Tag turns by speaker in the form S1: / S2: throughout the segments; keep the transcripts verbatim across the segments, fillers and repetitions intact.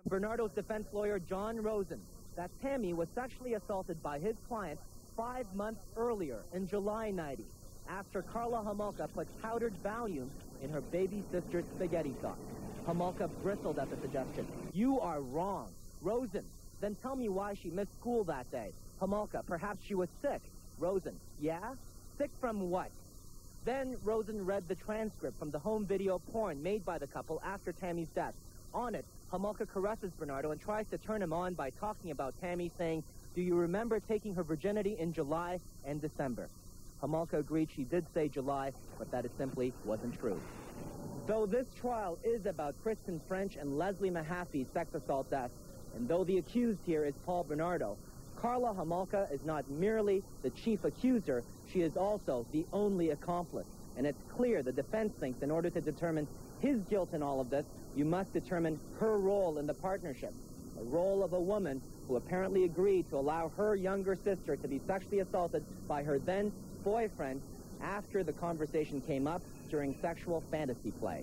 S1: Bernardo's defense lawyer, John Rosen, that Tammy was sexually assaulted by his client five months earlier, in July ninety, after Karla Homolka put powdered Valium in her baby sister's spaghetti sauce. Homolka bristled at the suggestion. You are wrong. Rosen, then tell me why she missed school that day. Homolka, perhaps she was sick. Rosen, yeah? Sick from what? Then Rosen read the transcript from the home video porn made by the couple after Tammy's death. On it, Homolka caresses Bernardo and tries to turn him on by talking about Tammy, saying, do you remember taking her virginity in July and December? Homolka agreed she did say July, but that it simply wasn't true. Though this trial is about Kristen French and Leslie Mahaffy's sex assault death, and though the accused here is Paul Bernardo, Karla Homolka is not merely the chief accuser, she is also the only accomplice. And it's clear the defense thinks in order to determine his guilt in all of this, you must determine her role in the partnership, a role of a woman who apparently agreed to allow her younger sister to be sexually assaulted by her then boyfriend after the conversation came up during sexual fantasy play.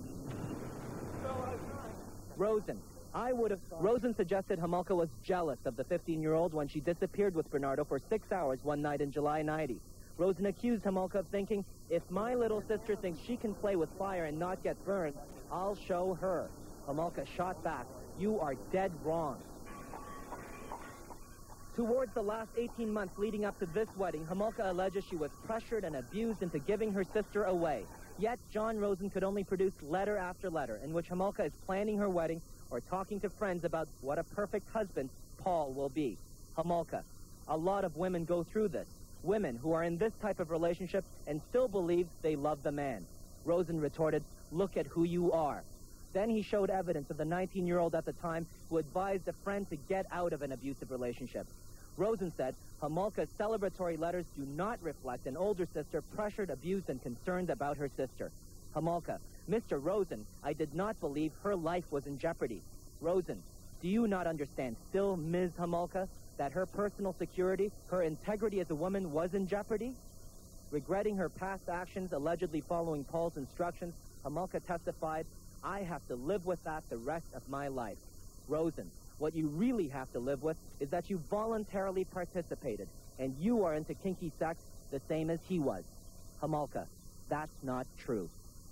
S1: Rosen. I would have... Rosen suggested Homolka was jealous of the fifteen-year-old when she disappeared with Bernardo for six hours one night in July ninety. Rosen accused Homolka of thinking, if my little sister thinks she can play with fire and not get burned, I'll show her. Homolka shot back, you are dead wrong. Towards the last eighteen months leading up to this wedding, Homolka alleges she was pressured and abused into giving her sister away. Yet, John Rosen could only produce letter after letter in which Homolka is planning her wedding or talking to friends about what a perfect husband Paul will be. Homolka, a lot of women go through this. Women who are in this type of relationship and still believe they love the man. Rosen retorted, look at who you are. Then he showed evidence of the nineteen-year-old at the time who advised a friend to get out of an abusive relationship. Rosen said Homolka's celebratory letters do not reflect an older sister pressured, abused, and concerned about her sister. Homolka, Mister Rosen, I did not believe her life was in jeopardy. Rosen, do you not understand still, Miz Homolka, that her personal security, her integrity as a woman was in jeopardy? Regretting her past actions, allegedly following Paul's instructions, Homolka testified, I have to live with that the rest of my life. Rosen, what you really have to live with is that you voluntarily participated, and you are into kinky sex the same as he was. Homolka, that's not true.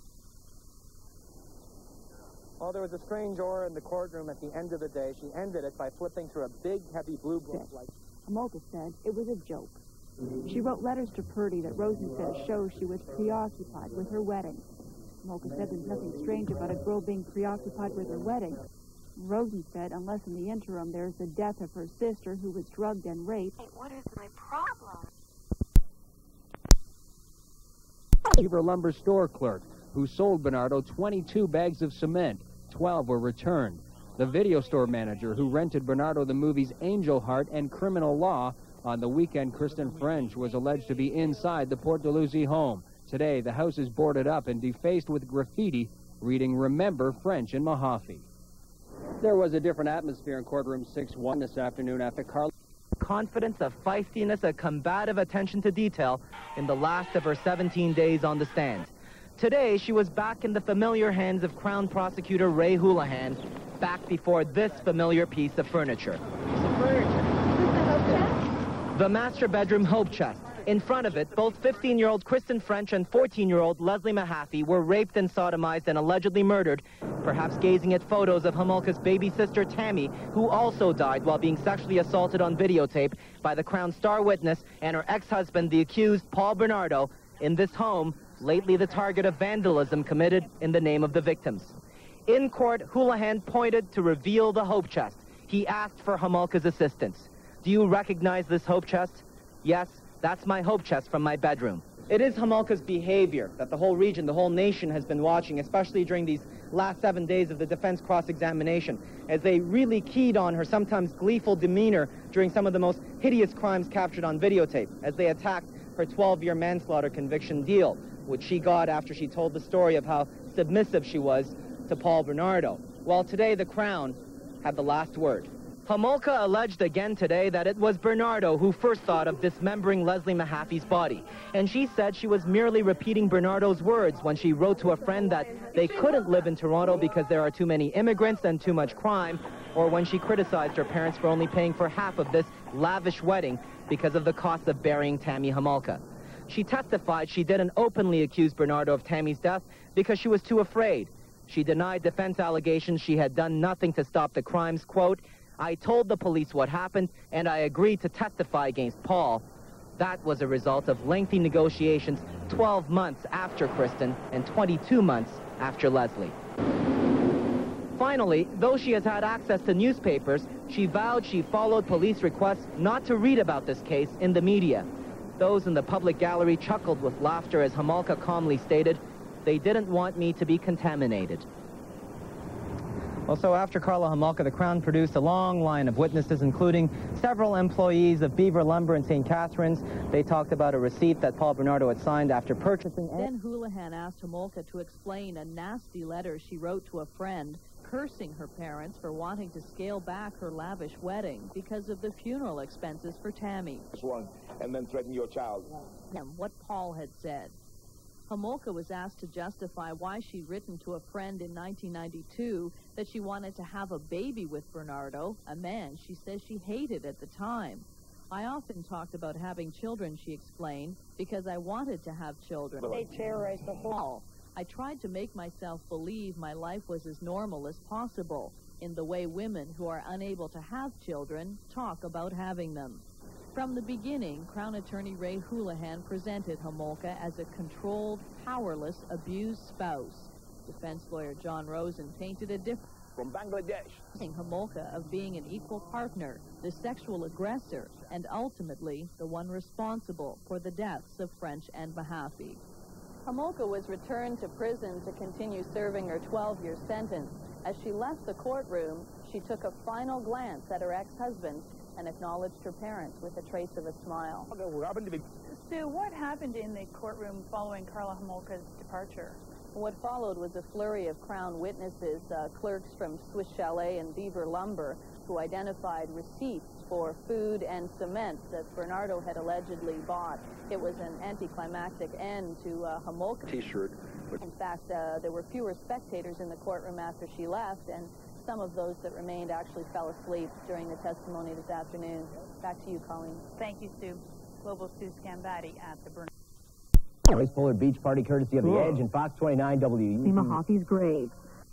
S1: Well, there was a strange aura in the courtroom at the end of the day. She ended it by flipping through a big, heavy blue book. Like
S2: Homolka said it was a joke. She wrote letters to Purdy that Rosen says show she was preoccupied with her wedding. Homolka said there's nothing strange about a girl being preoccupied with her wedding. Rosen said unless in the interim there's the death of her sister who was drugged and raped.
S3: Hey, what is my problem?
S4: Beaver lumber store clerk who sold Bernardo twenty-two bags of cement. twelve were returned. The video store manager who rented Bernardo the movies Angel Heart and Criminal Law. On the weekend, Kristen French was alleged to be inside the Port Dalhousie home. Today, the house is boarded up and defaced with graffiti reading, Remember French in Mahaffy. There was a different atmosphere in courtroom six one this afternoon after Karla.
S1: Confidence, a feistiness, a combative attention to detail in the last of her seventeen days on the stand. Today, she was back in the familiar hands of Crown Prosecutor Ray Houlihan, back before this familiar piece of furniture. The master bedroom hope chest. In front of it, both fifteen-year-old Kristen French and fourteen-year-old Leslie Mahaffy were raped and sodomized and allegedly murdered, perhaps gazing at photos of Homolka's baby sister Tammy, who also died while being sexually assaulted on videotape by the Crown star witness and her ex-husband, the accused Paul Bernardo, in this home, lately the target of vandalism committed in the name of the victims. In court, Houlihan pointed to reveal the hope chest. He asked for Homolka's assistance. Do you recognize this hope chest? Yes, that's my hope chest from my bedroom. It is Homolka's behavior that the whole region, the whole nation has been watching, especially during these last seven days of the defense cross-examination, as they really keyed on her sometimes gleeful demeanor during some of the most hideous crimes captured on videotape, as they attacked her twelve-year manslaughter conviction deal, which she got after she told the story of how submissive she was to Paul Bernardo. Well, today the Crown had the last word. Homolka alleged again today that it was Bernardo who first thought of dismembering Leslie Mahaffy's body. And she said she was merely repeating Bernardo's words when she wrote to a friend that they couldn't live in Toronto because there are too many immigrants and too much crime, or when she criticized her parents for only paying for half of this lavish wedding because of the cost of burying Tammy Homolka. She testified she didn't openly accuse Bernardo of Tammy's death because she was too afraid. She denied defense allegations she had done nothing to stop the crimes. Quote, "I told the police what happened, and I agreed to testify against Paul." That was a result of lengthy negotiations twelve months after Kristen and twenty-two months after Leslie. Finally, though she has had access to newspapers, she vowed she followed police requests not to read about this case in the media. Those in the public gallery chuckled with laughter as Homolka calmly stated, "They didn't want me to be contaminated." Well, so after Karla Homolka, the Crown produced a long line of witnesses, including several employees of Beaver Lumber in Saint Catharines. They talked about a receipt that Paul Bernardo had signed after purchasing.
S2: Then Houlihan asked Homolka to explain a nasty letter she wrote to a friend, cursing her parents for wanting to scale back her lavish wedding because of the funeral expenses for Tammy.
S5: One, and then threaten your child.
S2: And what Paul had said. Homolka was asked to justify why she'd written to a friend in nineteen ninety-two that she wanted to have a baby with Bernardo, a man she says she hated at the time. "I often talked about having children," she explained, "because I wanted to have children.
S3: They terrorized the whole.
S2: I tried to make myself believe my life was as normal as possible, in the way women who are unable to have children talk about having them." From the beginning, Crown Attorney Ray Houlihan presented Homolka as a controlled, powerless, abused spouse. Defense lawyer John Rosen painted a different
S5: From Bangladesh.
S2: Homolka of being an equal partner, the sexual aggressor, and ultimately the one responsible for the deaths of French and Mahaffy. Homolka was returned to prison to continue serving her twelve-year sentence. As she left the courtroom, she took a final glance at her ex-husband and acknowledged her parents with a trace of a smile.
S6: Sue, what happened in the courtroom following Karla Homolka's departure?
S2: What followed was a flurry of Crown witnesses, uh, clerks from Swiss Chalet and Beaver Lumber, who identified receipts for food and cement that Bernardo had allegedly bought. It was an anticlimactic end to uh, Homolka.
S5: T-shirt.
S2: In fact, uh, there were fewer spectators in the courtroom after she left, and some of those that remained actually fell asleep during the testimony this afternoon. Back to you, Colleen.
S6: Thank you, Sue. Global Sue Scambatti at the Bernardo.
S7: Race Fuller Beach Party, courtesy of The Edge and Fox twenty-nine W.
S2: Mahaffy's grave.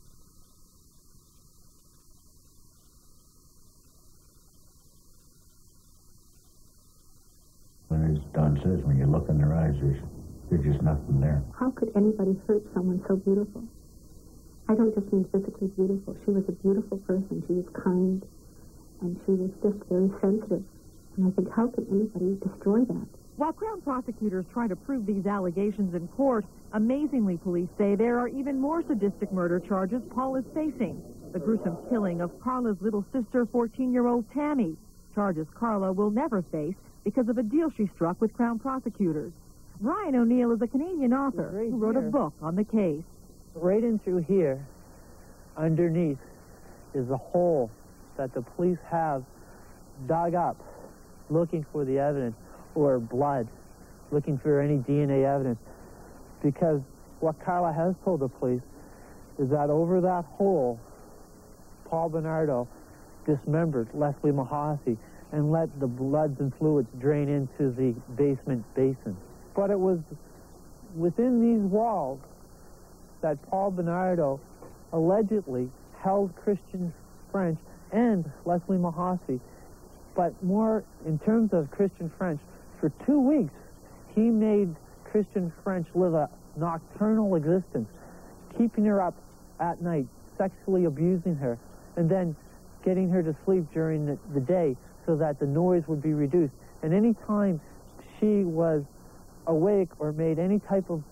S8: When as Don says, when you look in their eyes, there's, there's just nothing there.
S9: How could anybody hurt someone so beautiful? I don't just mean physically beautiful. She was a beautiful person. She was kind, and she was just very sensitive. And I think, how can anybody destroy that?
S10: While Crown prosecutors try to prove these allegations in court, amazingly, police say there are even more sadistic murder charges Paul is facing. The gruesome killing of Karla's little sister, fourteen-year-old Tammy. Charges Karla will never face because of a deal she struck with Crown prosecutors. Brian O'Neill is a Canadian author
S11: right
S10: who wrote
S11: here.
S10: a book on the case.
S11: Right in through here, underneath, is a hole that the police have dug up looking for the evidence, or blood, looking for any D N A evidence. Because what Karla has told the police is that over that hole, Paul Bernardo dismembered Leslie Mahaffy and let the bloods and fluids drain into the basement basin. But it was within these walls that Paul Bernardo allegedly held Christian French and Leslie Mahaffy. But more in terms of Christian French, for two weeks, he made Christian French live a nocturnal existence, keeping her up at night, sexually abusing her, and then getting her to sleep during the, the day so that the noise would be reduced. And any time she was awake or made any type of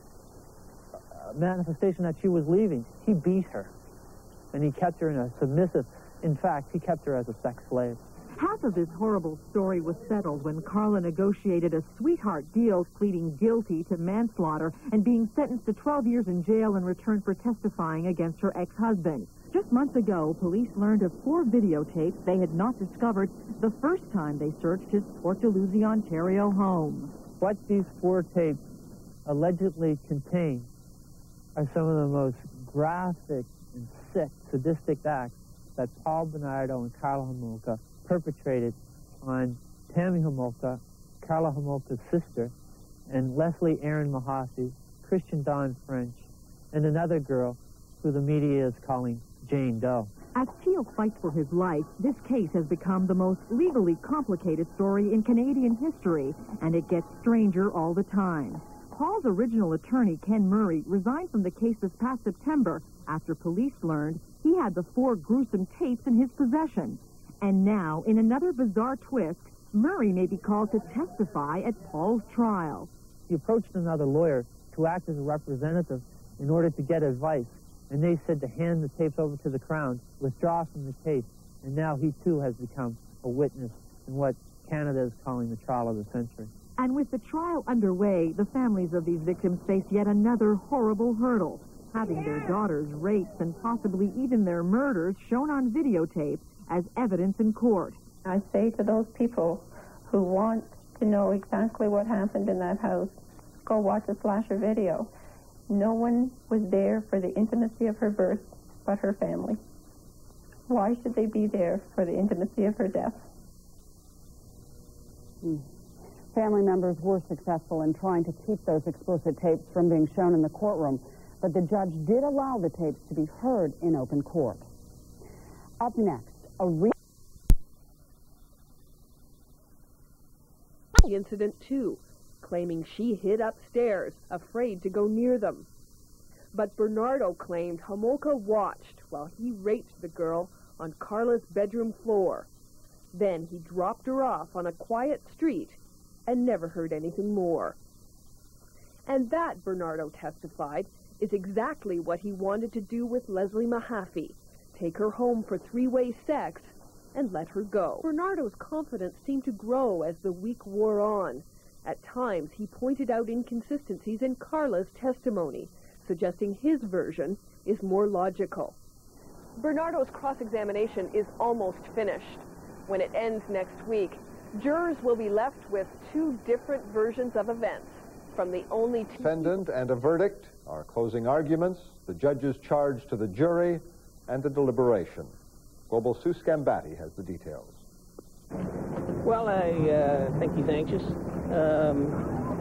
S11: manifestation that she was leaving, he beat her. And he kept her in a submissive, in fact, he kept her as a sex slave.
S10: Half of this horrible story was settled when Karla negotiated a sweetheart deal, pleading guilty to manslaughter and being sentenced to twelve years in jail in return for testifying against her ex-husband. Just months ago, police learned of four videotapes they had not discovered the first time they searched his Port Dalhousie, Ontario home.
S11: What these four tapes allegedly contain are some of the most graphic and sick, sadistic acts that Paul Bernardo and Karla Homolka perpetrated on Tammy Homolka, Karla Homolka's sister, and Leslie Aaron Mahaffy, Christian Dawn French, and another girl who the media is calling Jane Doe.
S10: As Teal fights for his life, this case has become the most legally complicated story in Canadian history, and it gets stranger all the time. Paul's original attorney, Ken Murray, resigned from the case this past September after police learned he had the four gruesome tapes in his possession. And now, in another bizarre twist, Murray may be called to testify at Paul's trial.
S11: He approached another lawyer to act as a representative in order to get advice, and they said to hand the tapes over to the Crown, withdraw from the case, and now he too has become a witness in what Canada is calling the trial of the century.
S10: And with the trial underway, the families of these victims face yet another horrible hurdle, having their daughters' rapes and possibly even their murders shown on videotape as evidence in court.
S9: I say to those people who want to know exactly what happened in that house, go watch a slasher video. No one was there for the intimacy of her birth but her family. Why should they be there for the intimacy of her death?
S2: Hmm. Family members were successful in trying to keep those explicit tapes from being shown in the courtroom, but the judge did allow the tapes to be heard in open court. Up next, a re-
S12: incident too, claiming she hid upstairs, afraid to go near them. But Bernardo claimed Homolka watched while he raped the girl on Karla's bedroom floor. Then he dropped her off on a quiet street and never heard anything more. And that, Bernardo testified, is exactly what he wanted to do with Leslie Mahaffy, take her home for three-way sex and let her go. Bernardo's confidence seemed to grow as the week wore on. At times, he pointed out inconsistencies in Karla's testimony, suggesting his version is more logical. Bernardo's cross-examination is almost finished. When it ends next week, jurors will be left with two different versions of events from the only two...
S13: Defendant and a verdict, our closing arguments, the judge's charge to the jury, and the deliberation. Global Sue Scambatti has the details.
S14: Well, I uh, think he's anxious, um,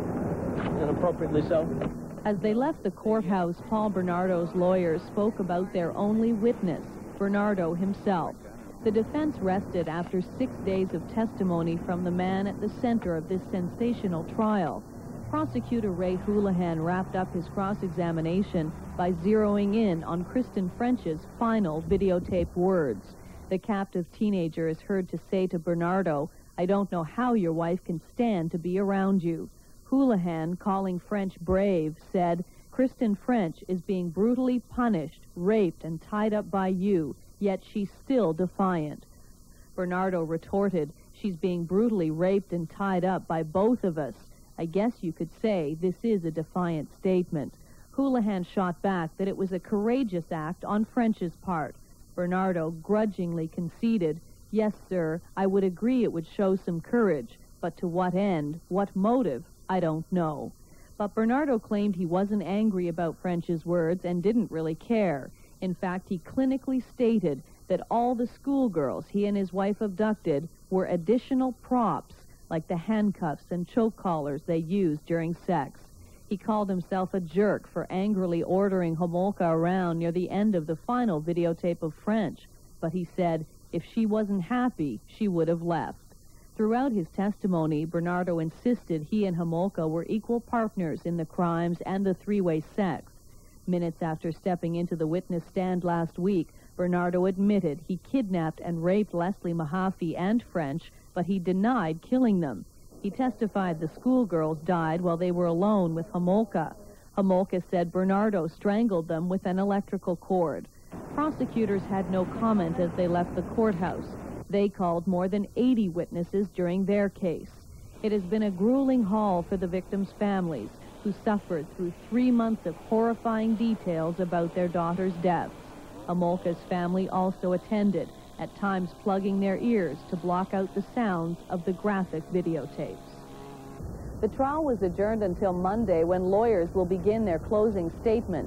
S14: and appropriately so.
S15: As they left the courthouse, Paul Bernardo's lawyers spoke about their only witness, Bernardo himself. The defense rested after six days of testimony from the man at the center of this sensational trial. Prosecutor Ray Houlihan wrapped up his cross-examination by zeroing in on Kristen French's final videotape words. The captive teenager is heard to say to Bernardo, "I don't know how your wife can stand to be around you." Houlihan, calling French brave, said, "Kristen French is being brutally punished, raped, and tied up by you, yet she's still defiant." Bernardo retorted, "She's being brutally raped and tied up by both of us. I guess you could say this is a defiant statement." Houlihan shot back that it was a courageous act on French's part. Bernardo grudgingly conceded, "Yes, sir, I would agree it would show some courage, but to what end, what motive, I don't know." But Bernardo claimed he wasn't angry about French's words and didn't really care. In fact, he clinically stated that all the schoolgirls he and his wife abducted were additional props, like the handcuffs and choke collars they used during sex. He called himself a jerk for angrily ordering Homolka around near the end of the final videotape of French, but he said if she wasn't happy, she would have left. Throughout his testimony, Bernardo insisted he and Homolka were equal partners in the crimes and the three-way sex. Minutes after stepping into the witness stand last week, Bernardo admitted he kidnapped and raped Leslie Mahaffy and French, but he denied killing them. He testified the schoolgirls died while they were alone with Homolka. Homolka said Bernardo strangled them with an electrical cord. Prosecutors had no comment as they left the courthouse. They called more than eighty witnesses during their case. It has been a grueling haul for the victims' families, who suffered through three months of horrifying details about their daughter's deaths. Homolka's family also attended, at times plugging their ears to block out the sounds of the graphic videotapes. The trial was adjourned until Monday, when lawyers will begin their closing statements.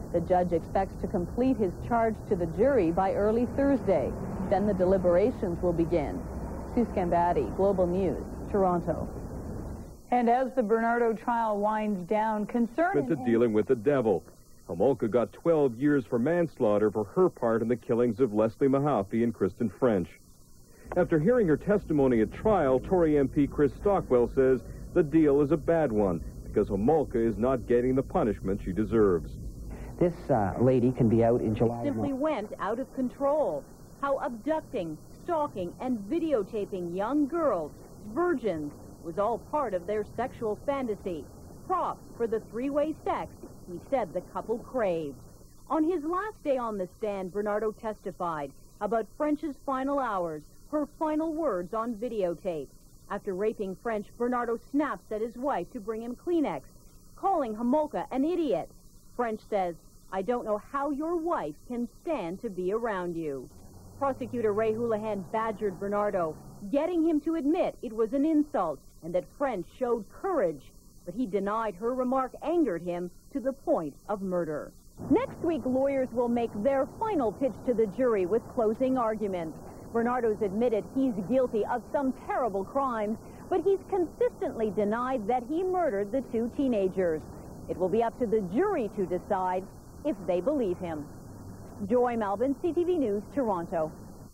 S15: The judge expects to complete his charge to the jury by early Thursday. Then the deliberations will begin. Sue Scambatti, Global News, Toronto.
S6: And as the Bernardo trial winds down, concern...
S16: Into dealing with the devil. Homolka got twelve years for manslaughter for her part in the killings of Leslie Mahaffy and Kristen French. After hearing her testimony at trial, Tory M P Chris Stockwell says the deal is a bad one because Homolka is not getting the punishment she deserves.
S17: This uh, lady can be out in July.
S15: Simply went out of control. How abducting, stalking, and videotaping young girls, virgins, was all part of their sexual fantasy. Props for the three-way sex he said the couple craved. On his last day on the stand, Bernardo testified about French's final hours, her final words on videotape. After raping French, Bernardo snaps at his wife to bring him Kleenex, calling Homolka an idiot. French says, "I don't know how your wife can stand to be around you." Prosecutor Ray Houlihan badgered Bernardo, getting him to admit it was an insult and that French showed courage. But he denied her remark angered him to the point of murder. Next week, lawyers will make their final pitch to the jury with closing arguments. Bernardo's admitted he's guilty of some terrible crimes, but he's consistently denied that he murdered the two teenagers. It will be up to the jury to decide if they believe him. Joy Melvin, C T V News, Toronto.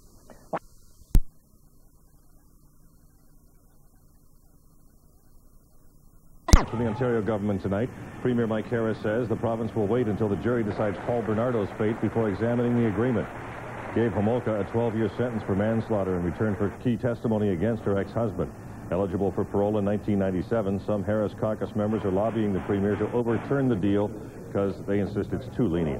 S13: From the Ontario government tonight, Premier Mike Harris says the province will wait until the jury decides Paul Bernardo's fate before examining the agreement. Gave Homolka a twelve-year sentence for manslaughter in return for key testimony against her ex-husband. Eligible for parole in nineteen ninety-seven, some Harris caucus members are lobbying the Premier to overturn the deal because they insist it's too lenient.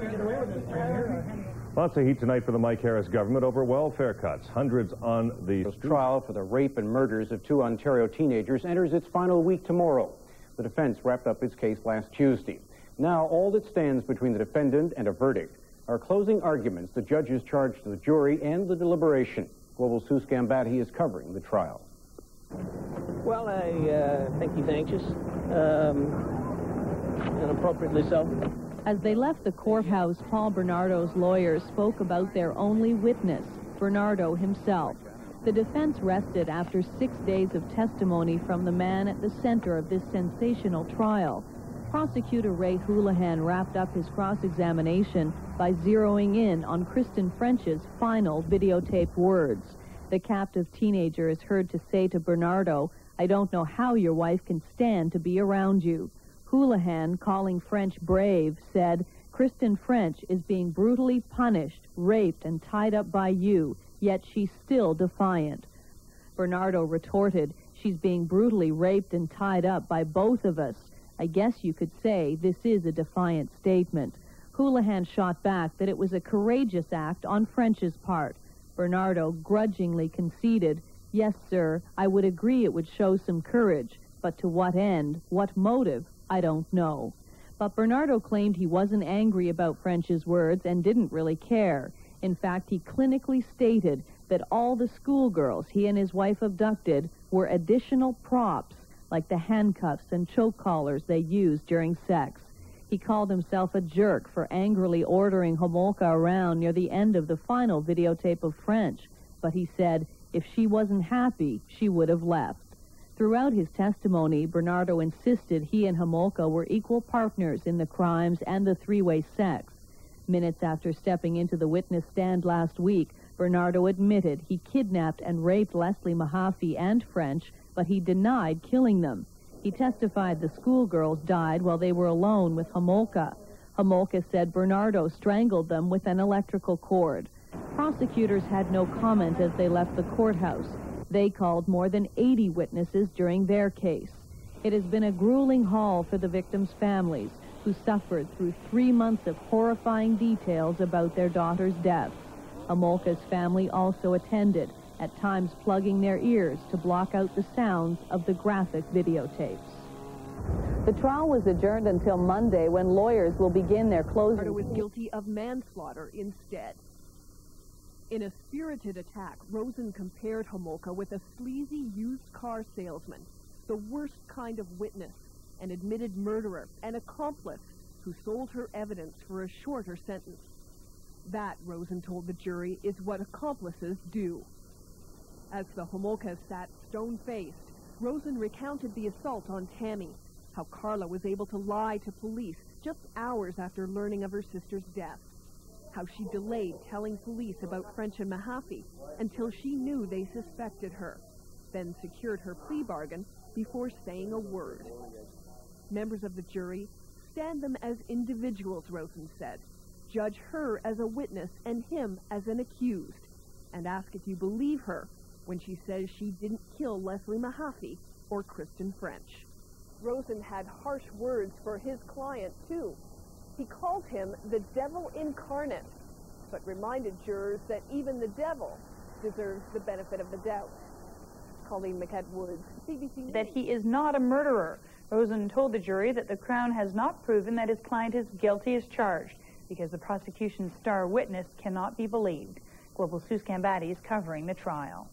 S13: Lots of heat tonight for the Mike Harris government over welfare cuts. Hundreds on the
S18: trial for the rape and murders of two Ontario teenagers enters its final week tomorrow. The defense wrapped up its case last Tuesday. Now all that stands between the defendant and a verdict are closing arguments, the judge's charge to the jury, and the deliberation. Global Sue Scambatti is covering the trial.
S14: Well, I uh, think he's anxious, um, and appropriately so.
S15: As they left the courthouse, Paul Bernardo's lawyers spoke about their only witness, Bernardo himself. The defense rested after six days of testimony from the man at the center of this sensational trial. Prosecutor Ray Houlihan wrapped up his cross-examination by zeroing in on Kristen French's final videotaped words. The captive teenager is heard to say to Bernardo, "I don't know how your wife can stand to be around you." Houlihan, calling French brave, said, "Kristen French is being brutally punished, raped, and tied up by you, yet she's still defiant." Bernardo retorted, "She's being brutally raped and tied up by both of us. I guess you could say this is a defiant statement." Houlihan shot back that it was a courageous act on French's part. Bernardo grudgingly conceded, "Yes, sir, I would agree it would show some courage, but to what end, what motive, I don't know." But Bernardo claimed he wasn't angry about French's words and didn't really care. In fact, he clinically stated that all the schoolgirls he and his wife abducted were additional props, like the handcuffs and choke collars they used during sex. He called himself a jerk for angrily ordering Homolka around near the end of the final videotape of French, but he said if she wasn't happy, she would have left. Throughout his testimony, Bernardo insisted he and Homolka were equal partners in the crimes and the three-way sex. Minutes after stepping into the witness stand last week, Bernardo admitted he kidnapped and raped Leslie Mahaffy and French, but he denied killing them. He testified the schoolgirls died while they were alone with Homolka. Homolka said Bernardo strangled them with an electrical cord. Prosecutors had no comment as they left the courthouse. They called more than eighty witnesses during their case. It has been a grueling haul for the victims' families, who suffered through three months of horrifying details about their daughter's death. Homolka's family also attended, at times plugging their ears to block out the sounds of the graphic videotapes. The trial was adjourned until Monday, when lawyers will begin their closing.
S12: Bernardo was guilty of manslaughter instead. In a spirited attack, Rosen compared Homolka with a sleazy used car salesman, the worst kind of witness, an admitted murderer, an accomplice who sold her evidence for a shorter sentence. That, Rosen told the jury, is what accomplices do. As the Homolkas sat stone-faced, Rosen recounted the assault on Tammy, how Karla was able to lie to police just hours after learning of her sister's death, how she delayed telling police about French and Mahaffy until she knew they suspected her, then secured her plea bargain before saying a word. Members of the jury stand them as individuals, Rosen said, judge her as a witness and him as an accused, and ask if you believe her when she says she didn't kill Leslie Mahaffy or Kristen French. Rosen had harsh words for his client, too. He called him the devil incarnate, but reminded jurors that even the devil deserves the benefit of the doubt. Colleen McCett Woods, C B C News.
S6: That he is not a murderer. Rosen told the jury that the Crown has not proven that his client is guilty as charged, because the prosecution's star witness cannot be believed. Global Sue Scambatti is covering the trial.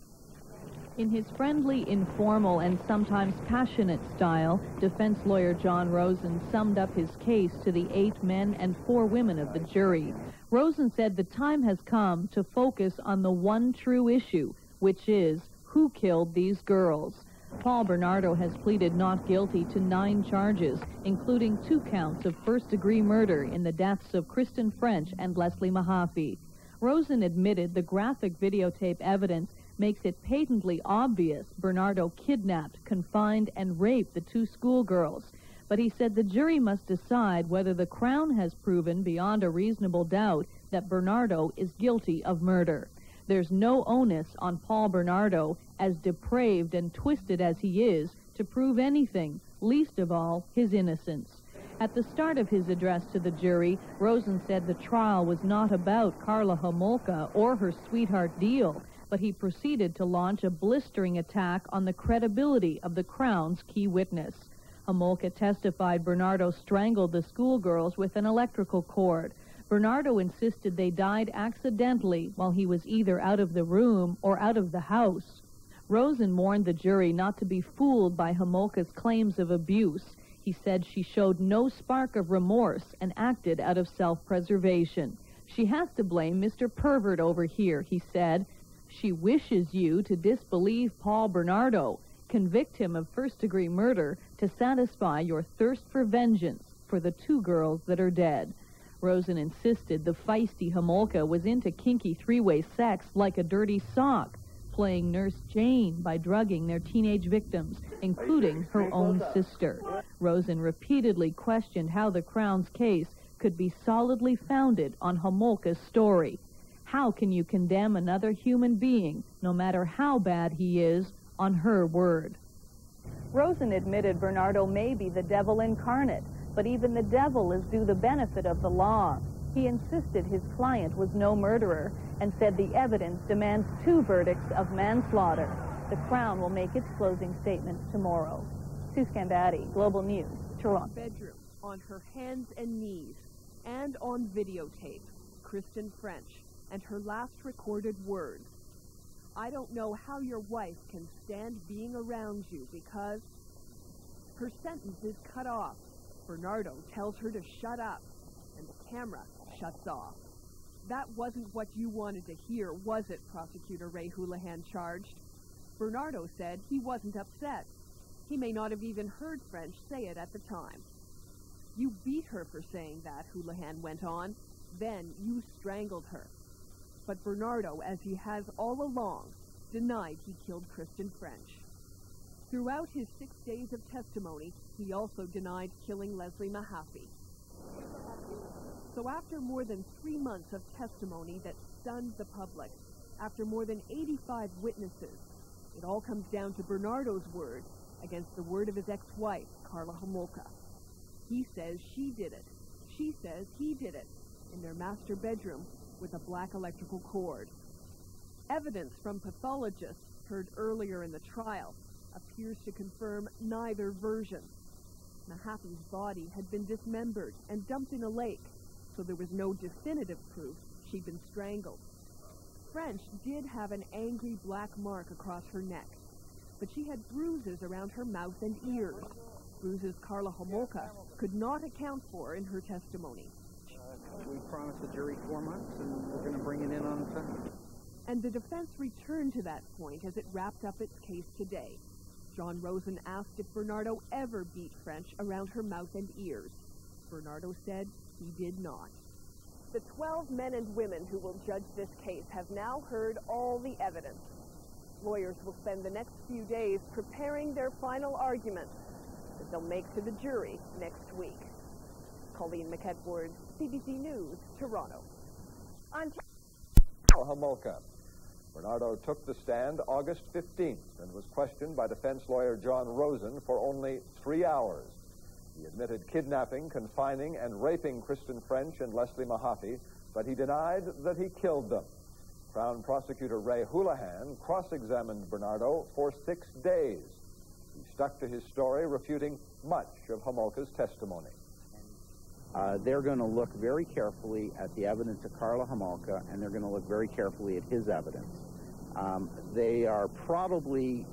S15: In his friendly, informal, and sometimes passionate style, defense lawyer John Rosen summed up his case to the eight men and four women of the jury. Rosen said the time has come to focus on the one true issue, which is, who killed these girls? Paul Bernardo has pleaded not guilty to nine charges, including two counts of first-degree murder in the deaths of Kristen French and Leslie Mahaffy. Rosen admitted the graphic videotape evidence makes it patently obvious Bernardo kidnapped, confined, and raped the two schoolgirls. But he said the jury must decide whether the Crown has proven beyond a reasonable doubt that Bernardo is guilty of murder. There's no onus on Paul Bernardo, as depraved and twisted as he is, to prove anything, least of all his innocence. At the start of his address to the jury, Rosen said the trial was not about Karla Homolka or her sweetheart deal, but he proceeded to launch a blistering attack on the credibility of the Crown's key witness. Homolka testified Bernardo strangled the schoolgirls with an electrical cord. Bernardo insisted they died accidentally while he was either out of the room or out of the house. Rosen warned the jury not to be fooled by Homolka's claims of abuse. He said she showed no spark of remorse and acted out of self-preservation. She has to blame Mister Pervert over here, he said. She wishes you to disbelieve Paul Bernardo, convict him of first-degree murder to satisfy your thirst for vengeance for the two girls that are dead. Rosen insisted the feisty Homolka was into kinky three-way sex like a dirty sock, playing Nurse Jane by drugging their teenage victims, including her own sister. Rosen repeatedly questioned how the Crown's case could be solidly founded on Homolka's story. How can you condemn another human being, no matter how bad he is, on her word? Rosen admitted Bernardo may be the devil incarnate, but even the devil is due the benefit of the law. He insisted his client was no murderer and said the evidence demands two verdicts of manslaughter. The Crown will make its closing statements tomorrow. Sue Scambatti, Global News, Toronto.
S12: Bedroom, on her hands and knees, and on videotape, Kristen French, and her last recorded words. I don't know how your wife can stand being around you because her sentence is cut off. Bernardo tells her to shut up, and the camera shuts off. That wasn't what you wanted to hear, was it, Prosecutor Ray Houlihan charged. Bernardo said he wasn't upset. He may not have even heard French say it at the time. You beat her for saying that, Houlihan went on. Then you strangled her. But Bernardo, as he has all along, denied he killed Kristen French. Throughout his six days of testimony, he also denied killing Leslie Mahaffy. So after more than three months of testimony that stunned the public, after more than eighty-five witnesses, it all comes down to Bernardo's word against the word of his ex-wife, Karla Homolka. He says she did it. She says he did it in their master bedroom with a black electrical cord. Evidence from pathologists heard earlier in the trial appears to confirm neither version. Mahaffy's body had been dismembered and dumped in a lake, so there was no definitive proof she'd been strangled. French did have an angry black mark across her neck, but she had bruises around her mouth and ears. bruises Karla Homolka could not account for in her testimony.
S19: We promised the jury four months, and we're going to bring it in on Sunday.
S12: And the defense returned to that point as it wrapped up its case today. John Rosen asked if Bernardo ever beat French around her mouth and ears. Bernardo said he did not. The twelve men and women who will judge this case have now heard all the evidence. Lawyers will spend the next few days preparing their final arguments that they'll make to the jury next week. Colleen McEdward, C B C News, Toronto. On
S20: Homolka. Bernardo took the stand August fifteenth and was questioned by defense lawyer John Rosen for only three hours. He admitted kidnapping, confining, and raping Kristen French and Leslie Mahaffy, but he denied that he killed them. Crown Prosecutor Ray Houlihan cross-examined Bernardo for six days. He stuck to his story, refuting much of Homolka's testimony.
S21: Uh, they're going to look very carefully at the evidence of Karla Homolka, and they're going to look very carefully at his evidence. Um, they are probably,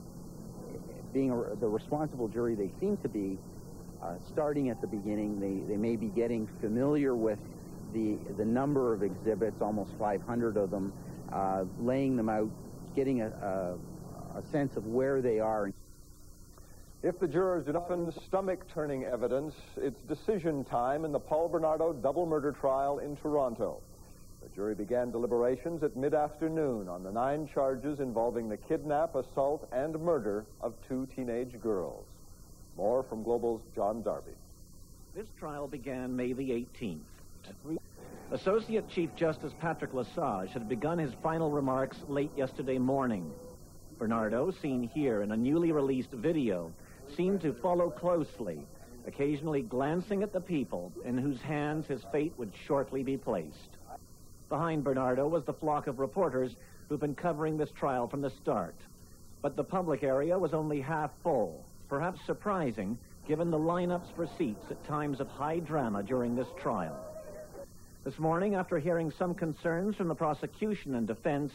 S21: being a, the responsible jury they seem to be, uh, starting at the beginning. They, they may be getting familiar with the, the number of exhibits, almost five hundred of them, uh, laying them out, getting a, a, a sense of where they are.
S20: If the jurors did not find stomach-turning evidence, it's decision time in the Paul Bernardo double murder trial in Toronto. The jury began deliberations at mid-afternoon on the nine charges involving the kidnap, assault, and murder of two teenage girls. More from Global's John Darby.
S22: This trial began May the eighteenth. Associate Chief Justice Patrick Lesage had begun his final remarks late yesterday morning. Bernardo, seen here in a newly released video, seemed to follow closely, occasionally glancing at the people in whose hands his fate would shortly be placed. Behind Bernardo was the flock of reporters who've been covering this trial from the start. But the public area was only half full, perhaps surprising given the lineups for seats at times of high drama during this trial. This morning, after hearing some concerns from the prosecution and defense,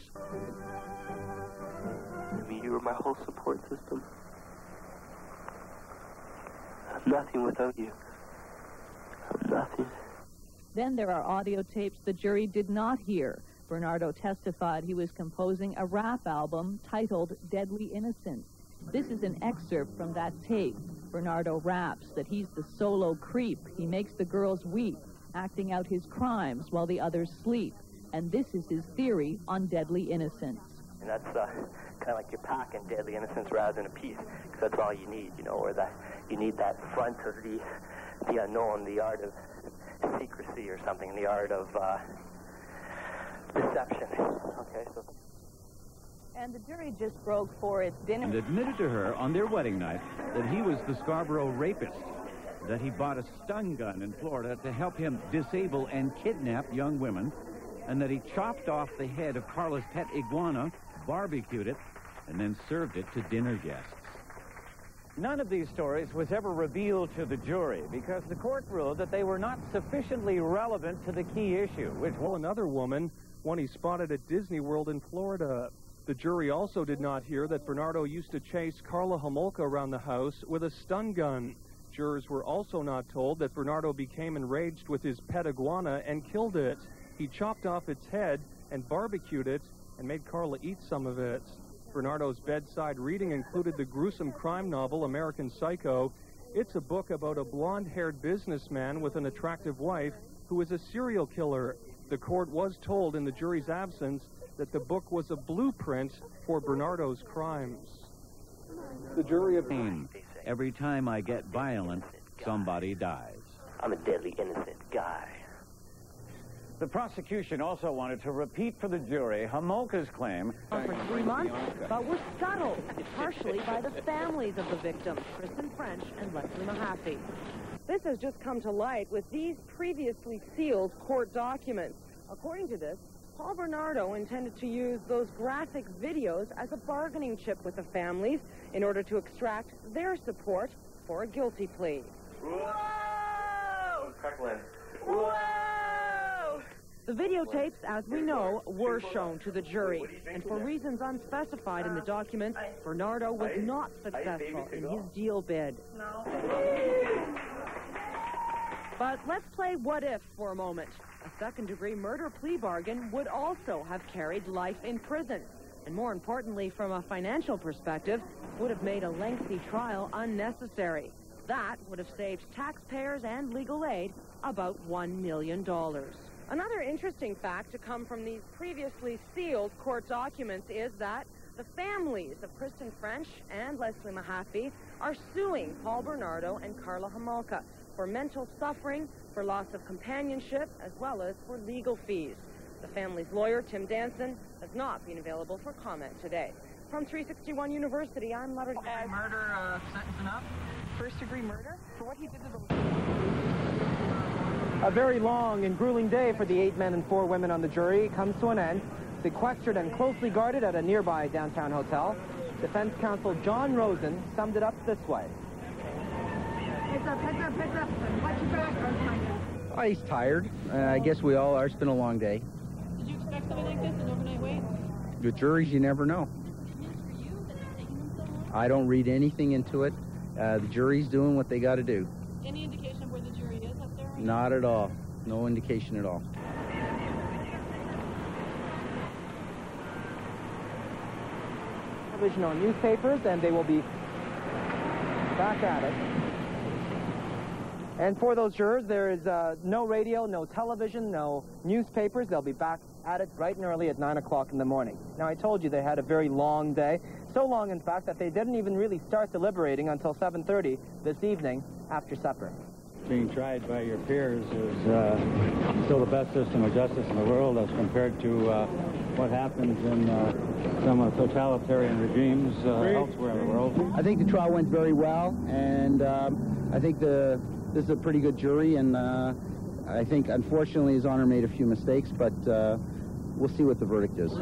S23: you were my whole support system. I'm nothing without you. I'm nothing.
S15: Then there are audio tapes the jury did not hear. Bernardo testified he was composing a rap album titled Deadly Innocence. This is an excerpt from that tape. Bernardo raps that he's the solo creep. He makes the girls weep, acting out his crimes while the others sleep. And this is his theory on deadly innocence.
S23: And that's uh, kind of like you're packing deadly innocence rather than a piece, because that's all you need, you know, or that you need that front of the the unknown, the art of secrecy or something, the art of uh, deception. Okay, so.
S15: And the jury just broke for its dinner.
S24: And admitted to her on their wedding night that he was the Scarborough rapist, that he bought a stun gun in Florida to help him disable and kidnap young women, and that he chopped off the head of Karla's pet iguana, barbecued it, and then served it to dinner guests.
S25: None of these stories was ever revealed to the jury because the court ruled that they were not sufficiently relevant to the key issue, which
S26: was another woman, one he spotted at Disney World in Florida. The jury also did not hear that Bernardo used to chase Karla Homolka around the house with a stun gun. Jurors were also not told that Bernardo became enraged with his pet iguana and killed it. He chopped off its head and barbecued it and made Karla eat some of it. Bernardo's bedside reading included the gruesome crime novel American Psycho. It's a book about a blonde-haired businessman with an attractive wife who is a serial killer. The court was told in the jury's absence that the book was a blueprint for Bernardo's crimes.
S24: The jury of pain. Every time I get violent, somebody dies.
S23: I'm a deadly innocent guy.
S25: The prosecution also wanted to repeat for the jury Homolka's claim
S12: for three months, but was scuttled partially by the families of the victims, Kristen French and Leslie Mahaffy. This has just come to light with these previously sealed court documents. According to this, Paul Bernardo intended to use those graphic videos as a bargaining chip with the families in order to extract their support for a guilty plea.
S23: Whoa! Whoa!
S1: The videotapes, as we know, were shown to the jury, and for reasons unspecified in the documents, Bernardo was not successful in his deal bid. But let's play what if for a moment. A second-degree murder plea bargain would also have carried life in prison, and more importantly, from a financial perspective, would have made a lengthy trial unnecessary. That would have saved taxpayers and legal aid about one million dollars. Another interesting fact to come from these previously sealed court documents is that the families of Kristen French and Leslie Mahaffy are suing Paul Bernardo and Karla Homolka for mental suffering, for loss of companionship, as well as for legal fees. The family's lawyer, Tim Danson, has not been available for comment today. From three sixty-one University, I'm Leonard.
S19: Murder uh, sentence enough? First-degree murder? For what he did to the...
S3: A very long and grueling day for the eight men and four women on the jury comes to an end, sequestered and closely guarded at a nearby downtown hotel. Defense counsel John Rosen summed it up this way.
S4: Heads up, heads up, heads up. Watch your back.
S21: Oh, he's tired. Uh, I guess we all are. It's been a long day.
S15: Did you expect something like this, an overnight wait?
S21: With juries, you never know. I don't read anything into it. Uh, the jury's doing what they got to do.
S15: Any indication of where the jury is up there? Right
S21: Not at all. No indication at all.
S3: Television or newspapers, and they will be back at it. And for those jurors, there is uh, no radio, no television, no newspapers. They'll be back at it bright and early at nine o'clock in the morning. Now, I told you they had a very long day. So long, in fact, that they didn't even really start deliberating until seven thirty this evening after supper.
S5: Being tried by your peers is uh, still the best system of justice in the world as compared to uh, what happens in uh, some uh, totalitarian regimes uh, elsewhere in the world.
S21: I think the trial went very well, and um, I think the this is a pretty good jury, and uh, I think, unfortunately, His Honor made a few mistakes, but uh, we'll see what the verdict is.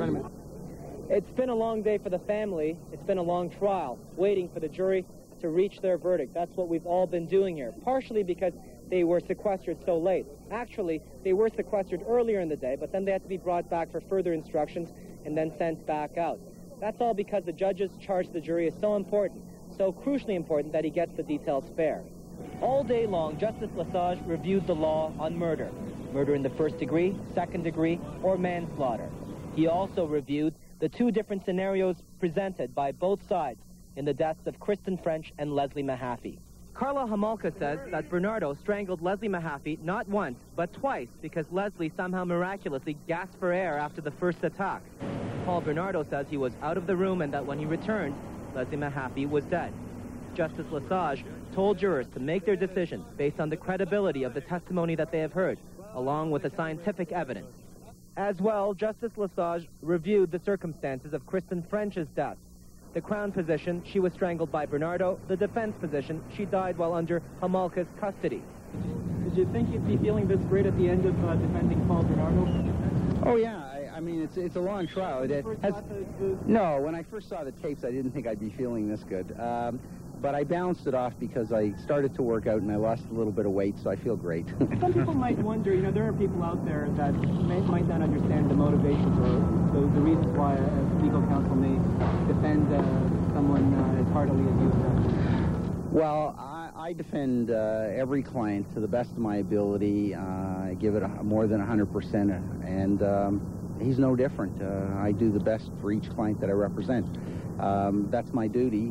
S3: It's been a long day for the family. It's been a long trial, waiting for the jury to reach their verdict. That's what we've all been doing here, partially because they were sequestered so late. Actually, they were sequestered earlier in the day, but then they had to be brought back for further instructions and then sent back out. That's all because the judge's charge to the jury is so important, so crucially important that he gets the details fair. All day long, Justice Lesage reviewed the law on murder. Murder in the first degree, second degree, or manslaughter. He also reviewed the two different scenarios presented by both sides in the deaths of Kristen French and Leslie Mahaffy. Karla Homolka says that Bernardo strangled Leslie Mahaffy not once, but twice, because Leslie somehow miraculously gasped for air after the first attack. Paul Bernardo says he was out of the room and that when he returned, Leslie Mahaffy was dead. Justice Lesage told jurors to make their decision based on the credibility of the testimony that they have heard, along with the scientific evidence. As well, Justice Lesage reviewed the circumstances of Kristen French's death. The Crown position, she was strangled by Bernardo. The defense position, she died while under Homolka's custody.
S19: Did you think you'd be feeling this great at the end of uh, defending Paul Bernardo?
S21: Oh, yeah. I, I mean, it's it's a long trial. It, it has, no, when I first saw the tapes, I didn't think I'd be feeling this good. Um, But I bounced it off because I started to work out and I lost a little bit of weight, so I feel great.
S19: Some people might wonder, you know, there are people out there that may, might not understand the motivations or the, the reasons why a legal counsel may defend uh, someone uh, as heartily as you have.
S21: Well, I, I defend uh, every client to the best of my ability. Uh, I give it a, more than one hundred percent, and um, he's no different. Uh, I do the best for each client that I represent. Um, that's my duty.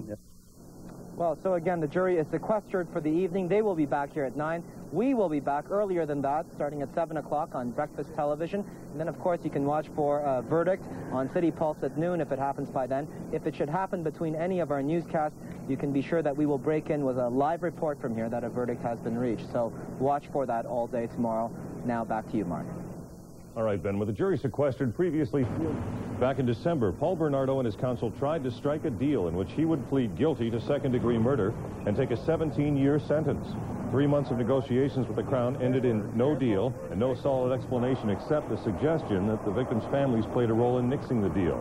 S3: Well, so again, the jury is sequestered for the evening. They will be back here at nine. We will be back earlier than that, starting at seven o'clock on Breakfast Television. And then, of course, you can watch for a verdict on City Pulse at noon if it happens by then. If it should happen between any of our newscasts, you can be sure that we will break in with a live report from here that a verdict has been reached. So watch for that all day tomorrow. Now back to you, Mark.
S13: All right, Ben, with the jury sequestered previously, back in December, Paul Bernardo and his counsel tried to strike a deal in which he would plead guilty to second-degree murder and take a seventeen-year sentence. Three months of negotiations with the Crown ended in no deal and no solid explanation except the suggestion that the victims' families played a role in nixing the deal.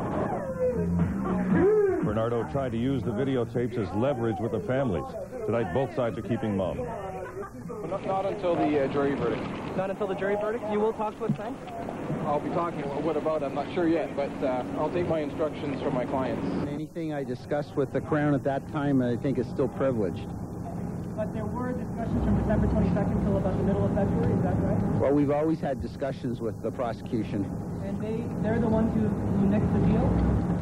S13: Bernardo tried to use the videotapes as leverage with the families. Tonight, both sides are keeping mum.
S2: not, not until the uh, jury verdict.
S3: Not until the jury verdict? You will talk to us then?
S2: I'll be talking what about, I'm not sure yet, but uh, I'll take my instructions from my clients.
S21: Anything I discussed with the Crown at that time, I think, is still privileged.
S3: But there were discussions from December twenty-second till about the middle of February, is that right?
S21: Well, we've always had discussions with the prosecution.
S3: And they, they're the ones who, who nixed the deal?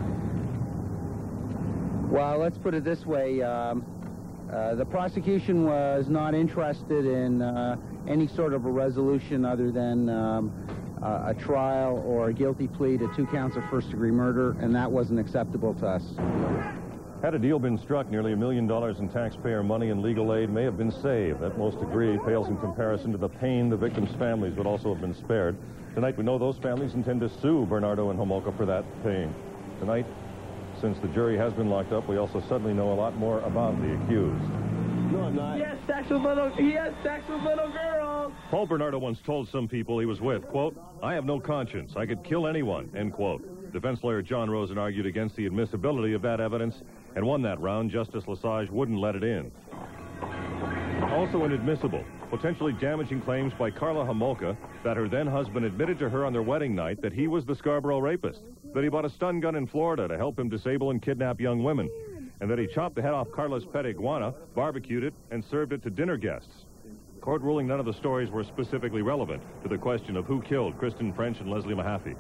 S21: Well, let's put it this way. Um, uh, the prosecution was not interested in uh, any sort of a resolution other than um, uh, a trial or a guilty plea to two counts of first-degree murder, and that wasn't acceptable to us.
S13: Had a deal been struck, nearly a million dollars in taxpayer money and legal aid may have been saved. That most degree pales in comparison to the pain the victims' families would also have been spared. Tonight, we know those families intend to sue Bernardo and Homolka for that pain. Tonight, since the jury has been locked up, we also suddenly know a lot more about the accused.
S14: No, I'm not.
S7: Yes, sex with little, he has sex with little girls.
S13: Paul Bernardo once told some people he was with, quote, "I have no conscience. I could kill anyone," end quote. Defense lawyer John Rosen argued against the admissibility of that evidence and won that round. Justice Lesage wouldn't let it in. Also inadmissible, potentially damaging claims by Karla Homolka that her then-husband admitted to her on their wedding night that he was the Scarborough rapist, that he bought a stun gun in Florida to help him disable and kidnap young women, and that he chopped the head off Karla's pet iguana, barbecued it, and served it to dinner guests. Court ruling none of the stories were specifically relevant to the question of who killed Kristen French and Leslie Mahaffy.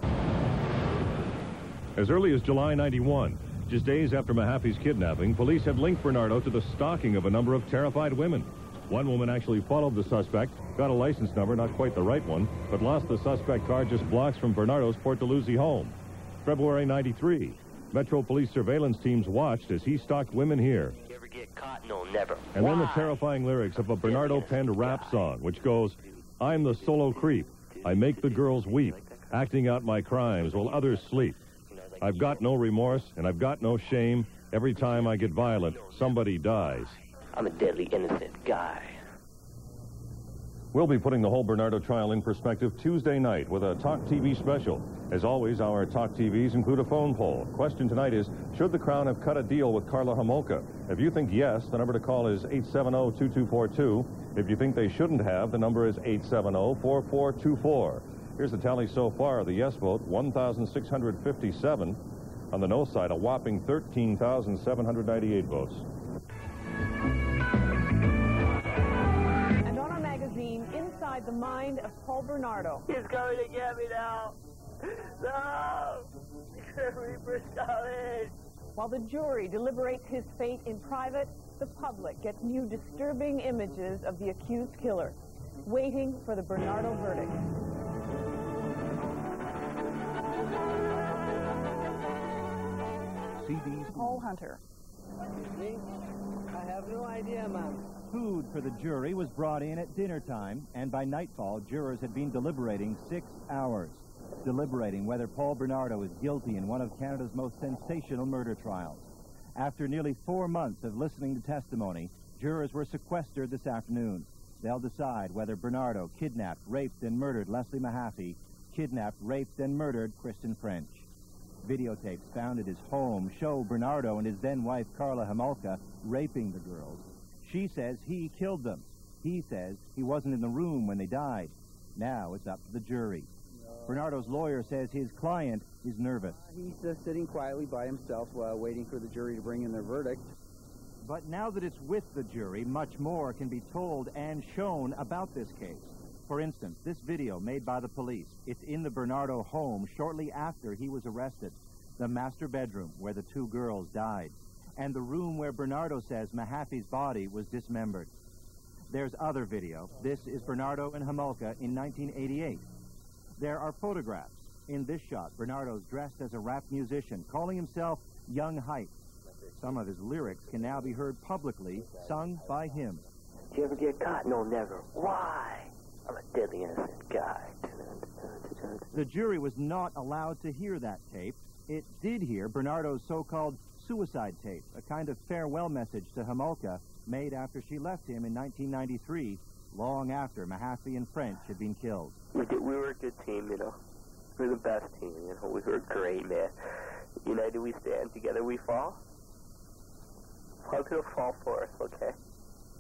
S13: As early as July ninety-one, just days after Mahaffy's kidnapping, police had linked Bernardo to the stalking of a number of terrified women. One woman actually followed the suspect, got a license number, not quite the right one, but lost the suspect car just blocks from Bernardo's Port Dalhousie home. February ninety-three, Metro Police surveillance teams watched as he stalked women here.
S23: You ever get caught? No, never.
S13: And then the terrifying lyrics of a Bernardo-penned rap song, which goes, "I'm the solo creep. I make the girls weep, acting out my crimes while others sleep. I've got no remorse, and I've got no shame. Every time I get violent, somebody dies."
S23: I'm a deadly innocent guy.
S13: We'll be putting the whole Bernardo trial in perspective Tuesday night with a Talk T V special. As always, our Talk T Vs include a phone poll. Question tonight is, should the Crown have cut a deal with Karla Homolka? If you think yes, the number to call is eight seven zero, two two four two. If you think they shouldn't have, the number is eight seven zero, four four two four. Here's the tally so far. The yes vote, one thousand six hundred fifty-seven. On the no side, a whopping thirteen thousand seven hundred ninety-eight votes.
S1: And on our magazine, Inside the Mind of Paul Bernardo.
S7: He's going to get me now. No! Reaper's coming.
S1: While the jury deliberates his fate in private, the public gets new disturbing images of the accused killer, waiting for the Bernardo verdict.
S25: C D's
S1: Paul Hunter.
S3: I have no idea, Mom.
S8: Food for the jury was brought in at dinner time, and by nightfall, jurors had been deliberating six hours, deliberating whether Paul Bernardo is guilty in one of Canada's most sensational murder trials. After nearly four months of listening to testimony, jurors were sequestered this afternoon. They'll decide whether Bernardo kidnapped, raped, and murdered Leslie Mahaffy, kidnapped, raped, and murdered Kristen French. Videotapes found at his home show Bernardo and his then-wife Karla Homolka raping the girls. She says he killed them. He says he wasn't in the room when they died. Now it's up to the jury. No. Bernardo's lawyer says his client is nervous.
S21: He's uh, sitting quietly by himself while waiting for the jury to bring in their verdict.
S8: But now that it's with the jury, much more can be told and shown about this case. For instance, this video made by the police. It's in the Bernardo home shortly after he was arrested. The master bedroom where the two girls died. And the room where Bernardo says Mahaffy's body was dismembered. There's other video. This is Bernardo and Homolka in nineteen eighty-eight. There are photographs. In this shot, Bernardo's dressed as a rap musician, calling himself Young Heights. Some of his lyrics can now be heard publicly, sung by him.
S23: Do you ever get caught? No, never. Why? I'm a deadly innocent guy.
S8: The jury was not allowed to hear that tape. It did hear Bernardo's so-called suicide tape, a kind of farewell message to Homolka made after she left him in nineteen ninety-three, long after Mahaffy and French had been killed.
S23: We, did, we were a good team, you know. We were the best team, you know. We were great, man. United we stand, together we fall. God's gonna fall for us, okay?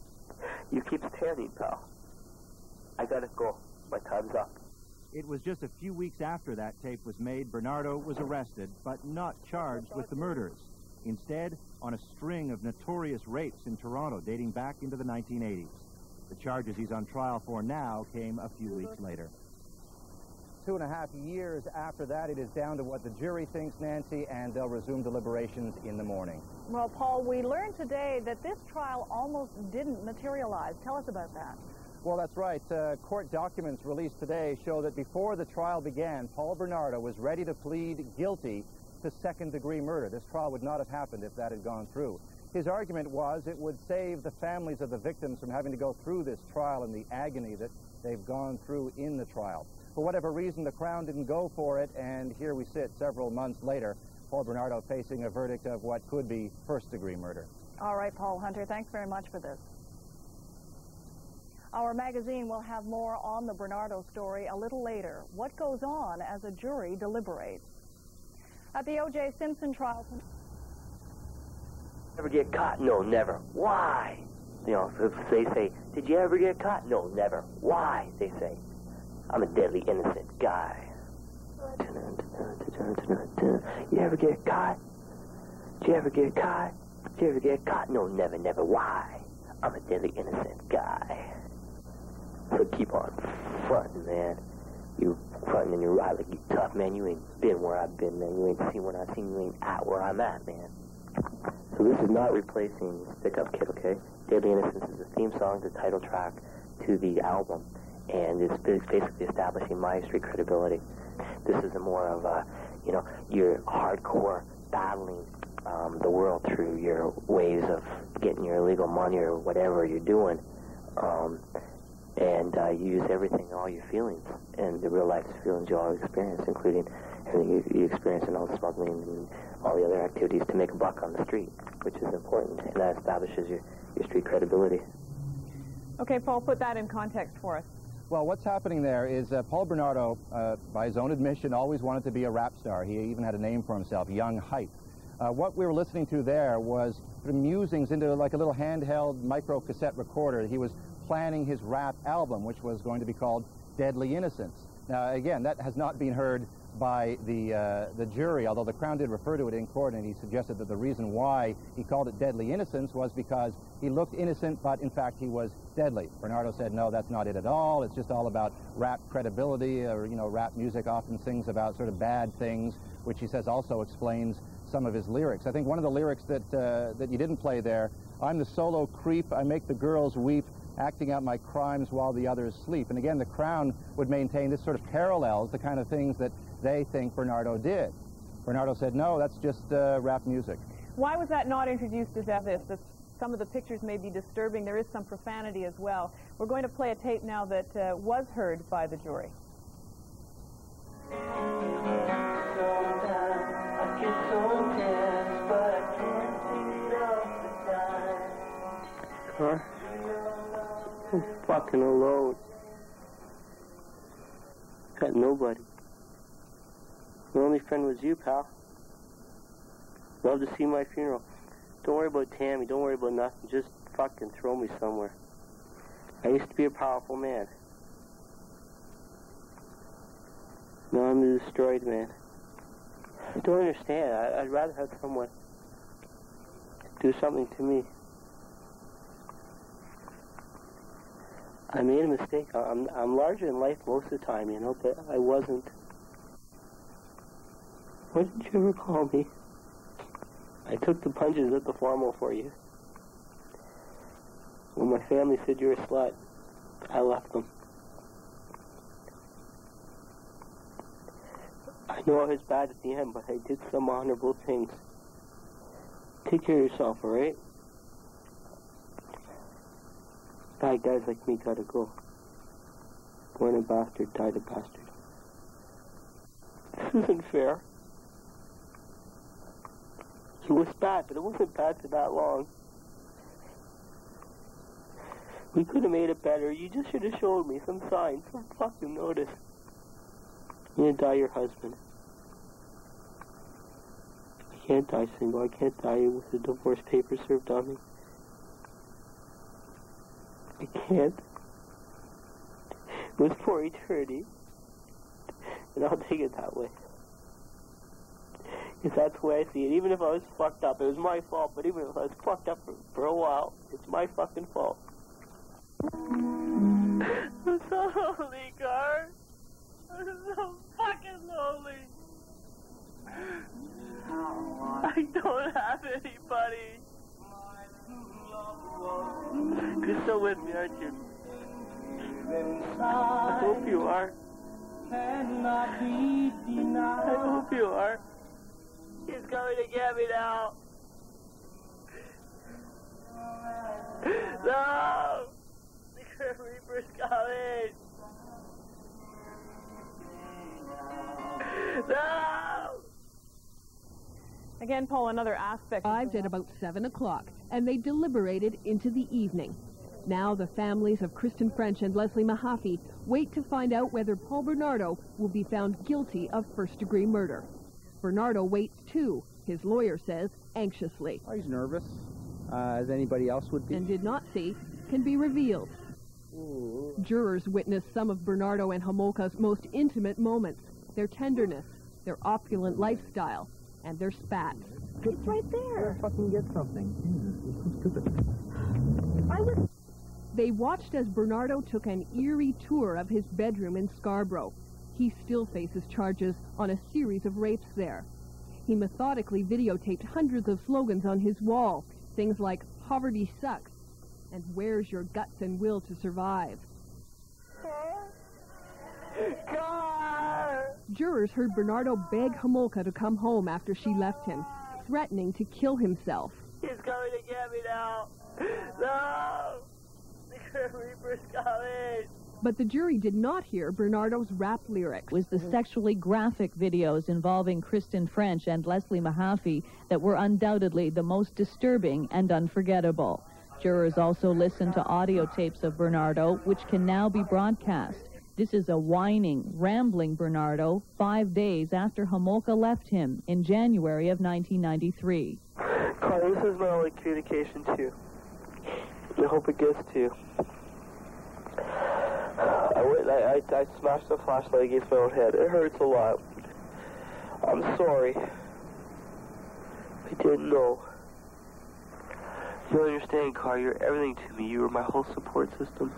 S23: You keep standing, pal. I gotta go. My time's up.
S8: It was just a few weeks after that tape was made, Bernardo was arrested, but not charged with the murders. Instead, on a string of notorious rapes in Toronto dating back into the nineteen eighties. The charges he's on trial for now came a few weeks later. Two and a half years after that, it is down to what the jury thinks, Nancy, and they'll resume deliberations in the morning.
S6: Well, Paul, we learned today that this trial almost didn't materialize. Tell us about that.
S21: Well, that's right. Uh, court documents released today show that before the trial began, Paul Bernardo was ready to plead guilty to second-degree murder. This trial would not have happened if that had gone through. His argument was it would save the families of the victims from having to go through this trial and the agony that they've gone through in the trial. For whatever reason, the Crown didn't go for it, and here we sit several months later, Paul Bernardo facing a verdict of what could be first-degree murder.
S6: All right, Paul Hunter, thanks very much for this. Our magazine will have more on the Bernardo story a little later. What goes on as a jury deliberates? At the O J Simpson trial...
S23: Ever get caught? No, never. Why? You know, if they say, did you ever get caught? No, never. Why? They say. I'm a deadly innocent guy. You ever get caught? Did you ever get caught? Did you ever get caught? No, never, never. Why? I'm a deadly innocent guy. So keep on fronting, man. You fronting and you ride like you tough, man. You ain't been where I've been, man. You ain't seen what I've seen. You ain't at where I'm at, man. So this is not replacing Stick Up Kid, okay? Deadly Innocence is the theme song, the title track to the album. And it's basically establishing my street credibility. This is a more of a, you know, your hardcore battling um, the world through your ways of getting your illegal money or whatever you're doing. Um, and uh, you use everything, all your feelings, and the real life feelings you all experience, including everything you, you experience in all the smuggling and all the other activities to make a buck on the street, which is important, and that establishes your, your street credibility.
S6: Okay, Paul, put that in context for us.
S21: Well, what's happening there is uh, Paul Bernardo, uh, by his own admission, always wanted to be a rap star. He even had a name for himself, Young Hype. Uh, what we were listening to there was sort of musings into like a little handheld micro-cassette recorder. He was planning his rap album, which was going to be called Deadly Innocence. Now, again, that has not been heard by the, uh, the jury, although the Crown did refer to it in court, and he suggested that the reason why he called it Deadly Innocence was because he looked innocent, but in fact he was deadly. Bernardo said, no, that's not it at all. It's just all about rap credibility, or, you know, rap music often sings about sort of bad things, which he says also explains some of his lyrics. I think one of the lyrics that, uh, that you didn't play there, I'm the solo creep, I make the girls weep, acting out my crimes while the others sleep. And again, the Crown would maintain this sort of parallels the kind of things that they think Bernardo did. Bernardo said, no, that's just uh, rap music.
S6: Why was that not introduced as evidence? That some of the pictures may be disturbing. There is some profanity as well. We're going to play a tape now that uh, was heard by the jury.
S23: Huh? I'm fucking alone. Got nobody. My only friend was you, pal. Love to see my funeral. Don't worry about Tammy. Don't worry about nothing. Just fucking throw me somewhere. I used to be a powerful man. Now I'm a destroyed man. I don't understand. I, I'd rather have someone do something to me. I made a mistake. I'm, I'm larger than life most of the time, you know, but I wasn't. Why didn't you ever call me? I took the punches at the formal for you. When my family said you're a slut, I left them. I know I was bad at the end, but I did some honorable things. Take care of yourself, all right? Bad guys like me gotta go. Born a bastard, died a bastard. This isn't fair. It was bad, but it wasn't bad for that long. We could have made it better. You just should have showed me some signs, some fucking notice. You're gonna die your husband. I can't die single. I can't die with the divorce papers served on me.
S7: And it was for eternity. And I'll take it that way. Because that's the way I see it. Even if I was fucked up, it was my fault. But even if I was fucked up for, for a while, it's my fucking fault. I'm so lonely, Gar. I'm so fucking lonely. I don't have anybody. You're still with me, aren't you? I hope you are. I hope you are. He's coming to get me now. No! The Grim Reaper's coming. No!
S9: Again, Paul, another aspect...
S12: Arrived at about seven o'clock, and they deliberated into the evening. Now the families of Kristen French and Leslie Mahaffy wait to find out whether Paul Bernardo will be found guilty of first-degree murder. Bernardo waits, too, his lawyer says, anxiously.
S21: Oh, he's nervous, uh, as anybody else would be.
S12: And did not see, can be revealed.
S21: Ooh.
S12: Jurors witnessed some of Bernardo and Homolka's most intimate moments, their tenderness, their opulent lifestyle, and their spat.
S3: It's right there. Fucking get something. Jesus, you're so stupid.
S12: I was... They watched as Bernardo took an eerie tour of his bedroom in Scarborough. He still faces charges on a series of rapes there. He methodically videotaped hundreds of slogans on his wall, things like "Poverty sucks" and "Where's your guts and will to survive?"
S7: God!
S12: Jurors heard Bernardo beg Homolka to come home after she left him, threatening to kill himself.
S7: He's coming to get me now. No! The Grim Reaper's coming.
S12: But the jury did not hear Bernardo's rap lyrics.
S15: It was the sexually graphic videos involving Kristen French and Leslie Mahaffy that were undoubtedly the most disturbing and unforgettable. Jurors also listened to audio tapes of Bernardo, which can now be broadcast. This is a whining, rambling Bernardo five days after Homolka left him in January of nineteen ninety-three.
S7: Karla, this is my only communication to you. I hope it gets to you. I, went, I, I, I smashed the flashlight against my own head. It hurts a lot. I'm sorry. I didn't know. You don't understand, Carl. You're everything to me. You were my whole support system.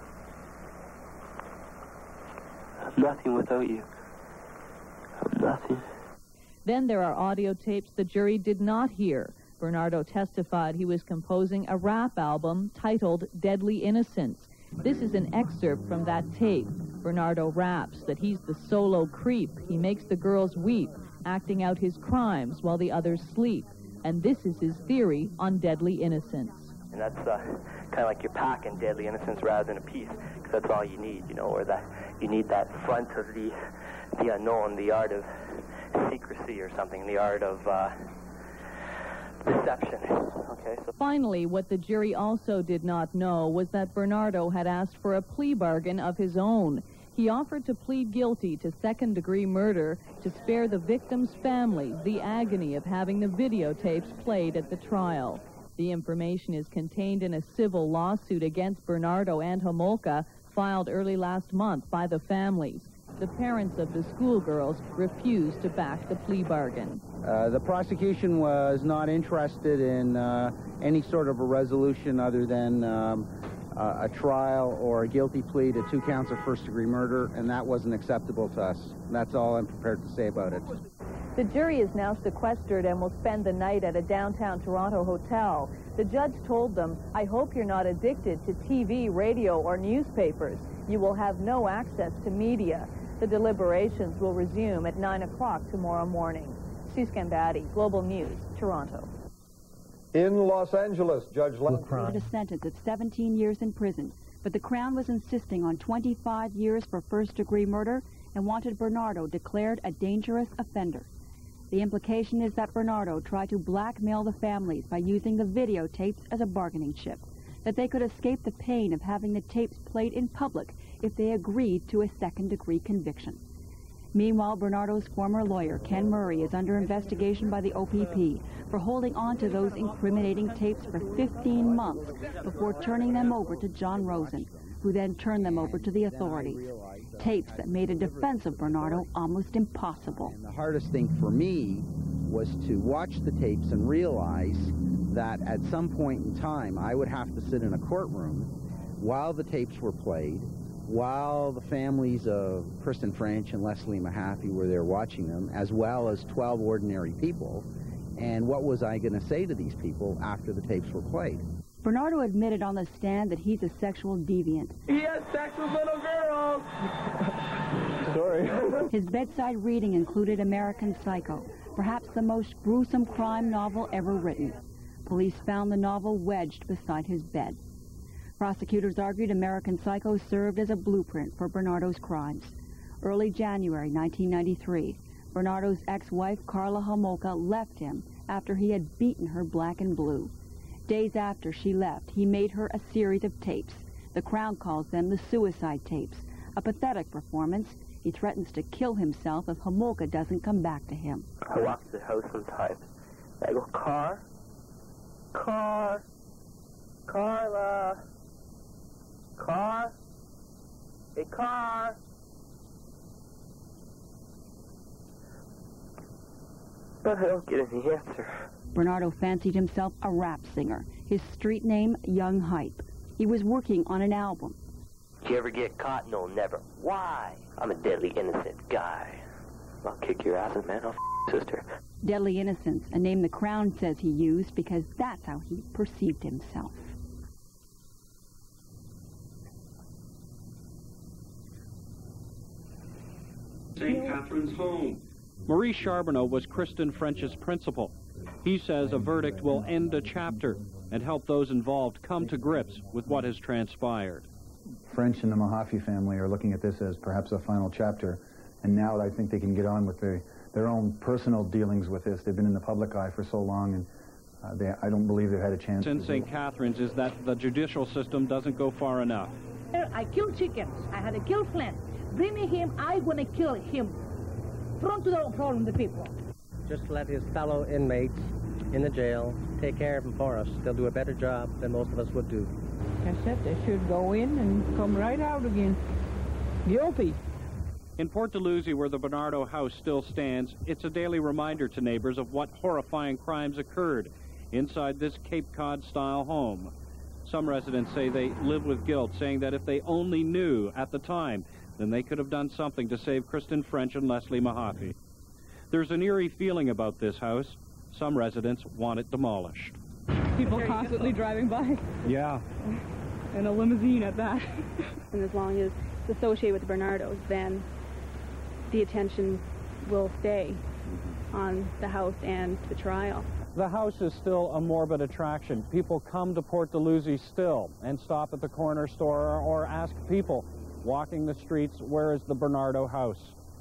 S7: I'm nothing without you. I'm nothing.
S15: Then there are audio tapes the jury did not hear. Bernardo testified he was composing a rap album titled Deadly Innocence. This is an excerpt from that tape. Bernardo raps that he's the solo creep. He makes the girls weep, acting out his crimes while the others sleep. And this is his theory on deadly innocence.
S23: And that's uh, kind of like you're packing deadly innocence rather than a piece, because that's all you need, you know, or that you need that front of the the unknown, the art of secrecy or something, the art of uh, deception. Okay. So
S15: finally, what the jury also did not know was that Bernardo had asked for a plea bargain of his own. He offered to plead guilty to second-degree murder to spare the victims' families the agony of having the videotapes played at the trial. The information is contained in a civil lawsuit against Bernardo and Homolka filed early last month by the families. The parents of the schoolgirls refused to back the plea bargain.
S21: Uh, the prosecution was not interested in uh, any sort of a resolution other than um, uh, a trial or a guilty plea to two counts of first-degree murder, and that wasn't acceptable to us. That's all I'm prepared to say about it.
S15: The jury is now sequestered and will spend the night at a downtown Toronto hotel. The judge told them, "I hope you're not addicted to T V, radio, or newspapers. You will have no access to media." The deliberations will resume at nine o'clock tomorrow morning. Sue Scambatti, Global News, Toronto.
S20: In Los Angeles, Judge Len...
S10: a sentence of seventeen years in prison, but the Crown was insisting on twenty-five years for first-degree murder and wanted Bernardo declared a dangerous offender. The implication is that Bernardo tried to blackmail the families by using the videotapes as a bargaining chip, that they could escape the pain of having the tapes played in public if they agreed to a second-degree conviction. Meanwhile, Bernardo's former lawyer, Ken Murray, is under investigation by the O P P for holding on to those incriminating tapes for fifteen months before turning them over to John Rosen. who then turned them over to the authorities. Tapes that made a defense of Bernardo almost impossible.
S21: And the hardest thing for me was to watch the tapes and realize that at some point in time I would have to sit in a courtroom while the tapes were played, while the families of Kristen French and Leslie Mahaffy were there watching them, as well as twelve ordinary people. And what was I going to say to these people after the tapes were played?
S10: Bernardo admitted on the stand that he's a sexual deviant.
S7: He has sex with little girls!
S2: Sorry.
S10: His bedside reading included American Psycho, perhaps the most gruesome crime novel ever written. Police found the novel wedged beside his bed. Prosecutors argued American Psycho served as a blueprint for Bernardo's crimes. Early January nineteen ninety-three, Bernardo's ex-wife Karla Homolka left him after he had beaten her black and blue. Days after she left, he made her a series of tapes. The Crown calls them the suicide tapes. A pathetic performance. He threatens to kill himself if Homolka doesn't come back to him.
S23: I walk to the house sometimes. I go, car, car, Karla, car, hey, car. But I don't get any answer.
S10: Bernardo fancied himself a rap singer. His street name, Young Hype. He was working on an album.
S23: Did you ever get caught? No, never. Why? I'm a deadly innocent guy. I'll kick your ass, man. I'll f your sister.
S10: Deadly Innocence, a name the Crown says he used because that's how he perceived himself.
S9: Saint Catharines home.
S26: Maurice Charbonneau was Kristen French's principal. He says a verdict will end a chapter and help those involved come to grips with what has transpired.
S11: French and the Mahaffy family are looking at this as perhaps a final chapter, and now I think they can get on with the, their own personal dealings with this. They've been in the public eye for so long, and uh, they, I don't believe they've had a chance.
S26: In Saint Catharines is that the judicial system doesn't go far enough.
S4: I kill chickens. I had to kill Flint. Bring me him. I want to kill him. Front to the problem, the people.
S16: Just let his fellow inmates in the jail take care of him for us. They'll do a better job than most of us would do.
S17: I said they should go in and come right out again. Guilty.
S26: In Port Dalhousie, where the Bernardo house still stands, it's a daily reminder to neighbors of what horrifying crimes occurred inside this Cape Cod-style home. Some residents say they live with guilt, saying that if they only knew at the time, then they could have done something to save Kristen French and Leslie Mahaffy. There's an eerie feeling about this house. Some residents want it demolished.
S18: People constantly driving by.
S26: Yeah.
S18: In a limousine at that.
S22: And as long as it's associated with the Bernardos, then the attention will stay on the house and the trial.
S26: The house is still a morbid attraction. People come to Port Dalhousie still and stop at the corner store or ask people walking the streets, where is the Bernardo house?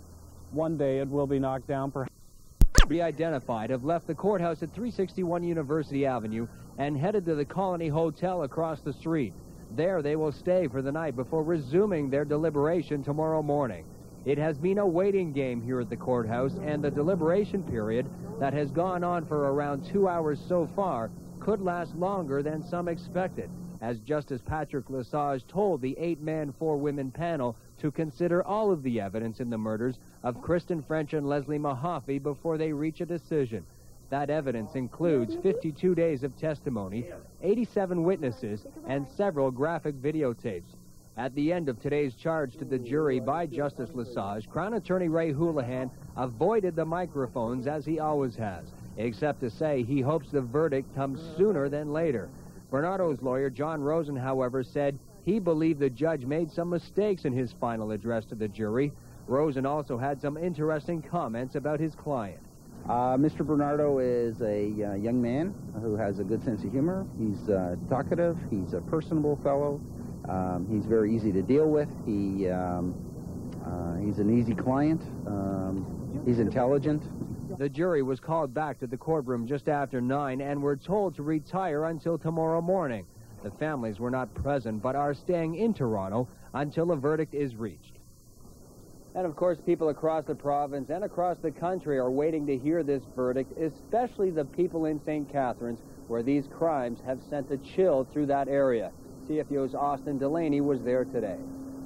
S26: One day it will be knocked down, perhaps.
S27: Re-identified have left the courthouse at three sixty-one University Avenue and headed to the Colony Hotel across the street. There they will stay for the night before resuming their deliberation tomorrow morning. It has been a waiting game here at the courthouse, and the deliberation period that has gone on for around two hours so far could last longer than some expected, as Justice Patrick Lesage told the eight-man, four-women panel to consider all of the evidence in the murders of Kristen French and Leslie Mahaffy before they reach a decision. That evidence includes fifty-two days of testimony, eighty-seven witnesses, and several graphic videotapes. At the end of today's charge to the jury by Justice Lesage, Crown Attorney Ray Houlihan avoided the microphones as he always has, except to say he hopes the verdict comes sooner than later. Bernardo's lawyer, John Rosen, however, said he believed the judge made some mistakes in his final address to the jury. Rosen also had some interesting comments about his client.
S21: Uh, Mister Bernardo is a uh, young man who has a good sense of humor. He's uh, talkative. He's a personable fellow. Um, he's very easy to deal with. He um, uh, he's an easy client. Um, he's intelligent.
S27: The jury was called back to the courtroom just after nine and were told to retire until tomorrow morning. The families were not present but are staying in Toronto until a verdict is reached. And of course, people across the province and across the country are waiting to hear this verdict, especially the people in Saint Catharines, where these crimes have sent a chill through that area. C F E O's Austin Delaney was there today.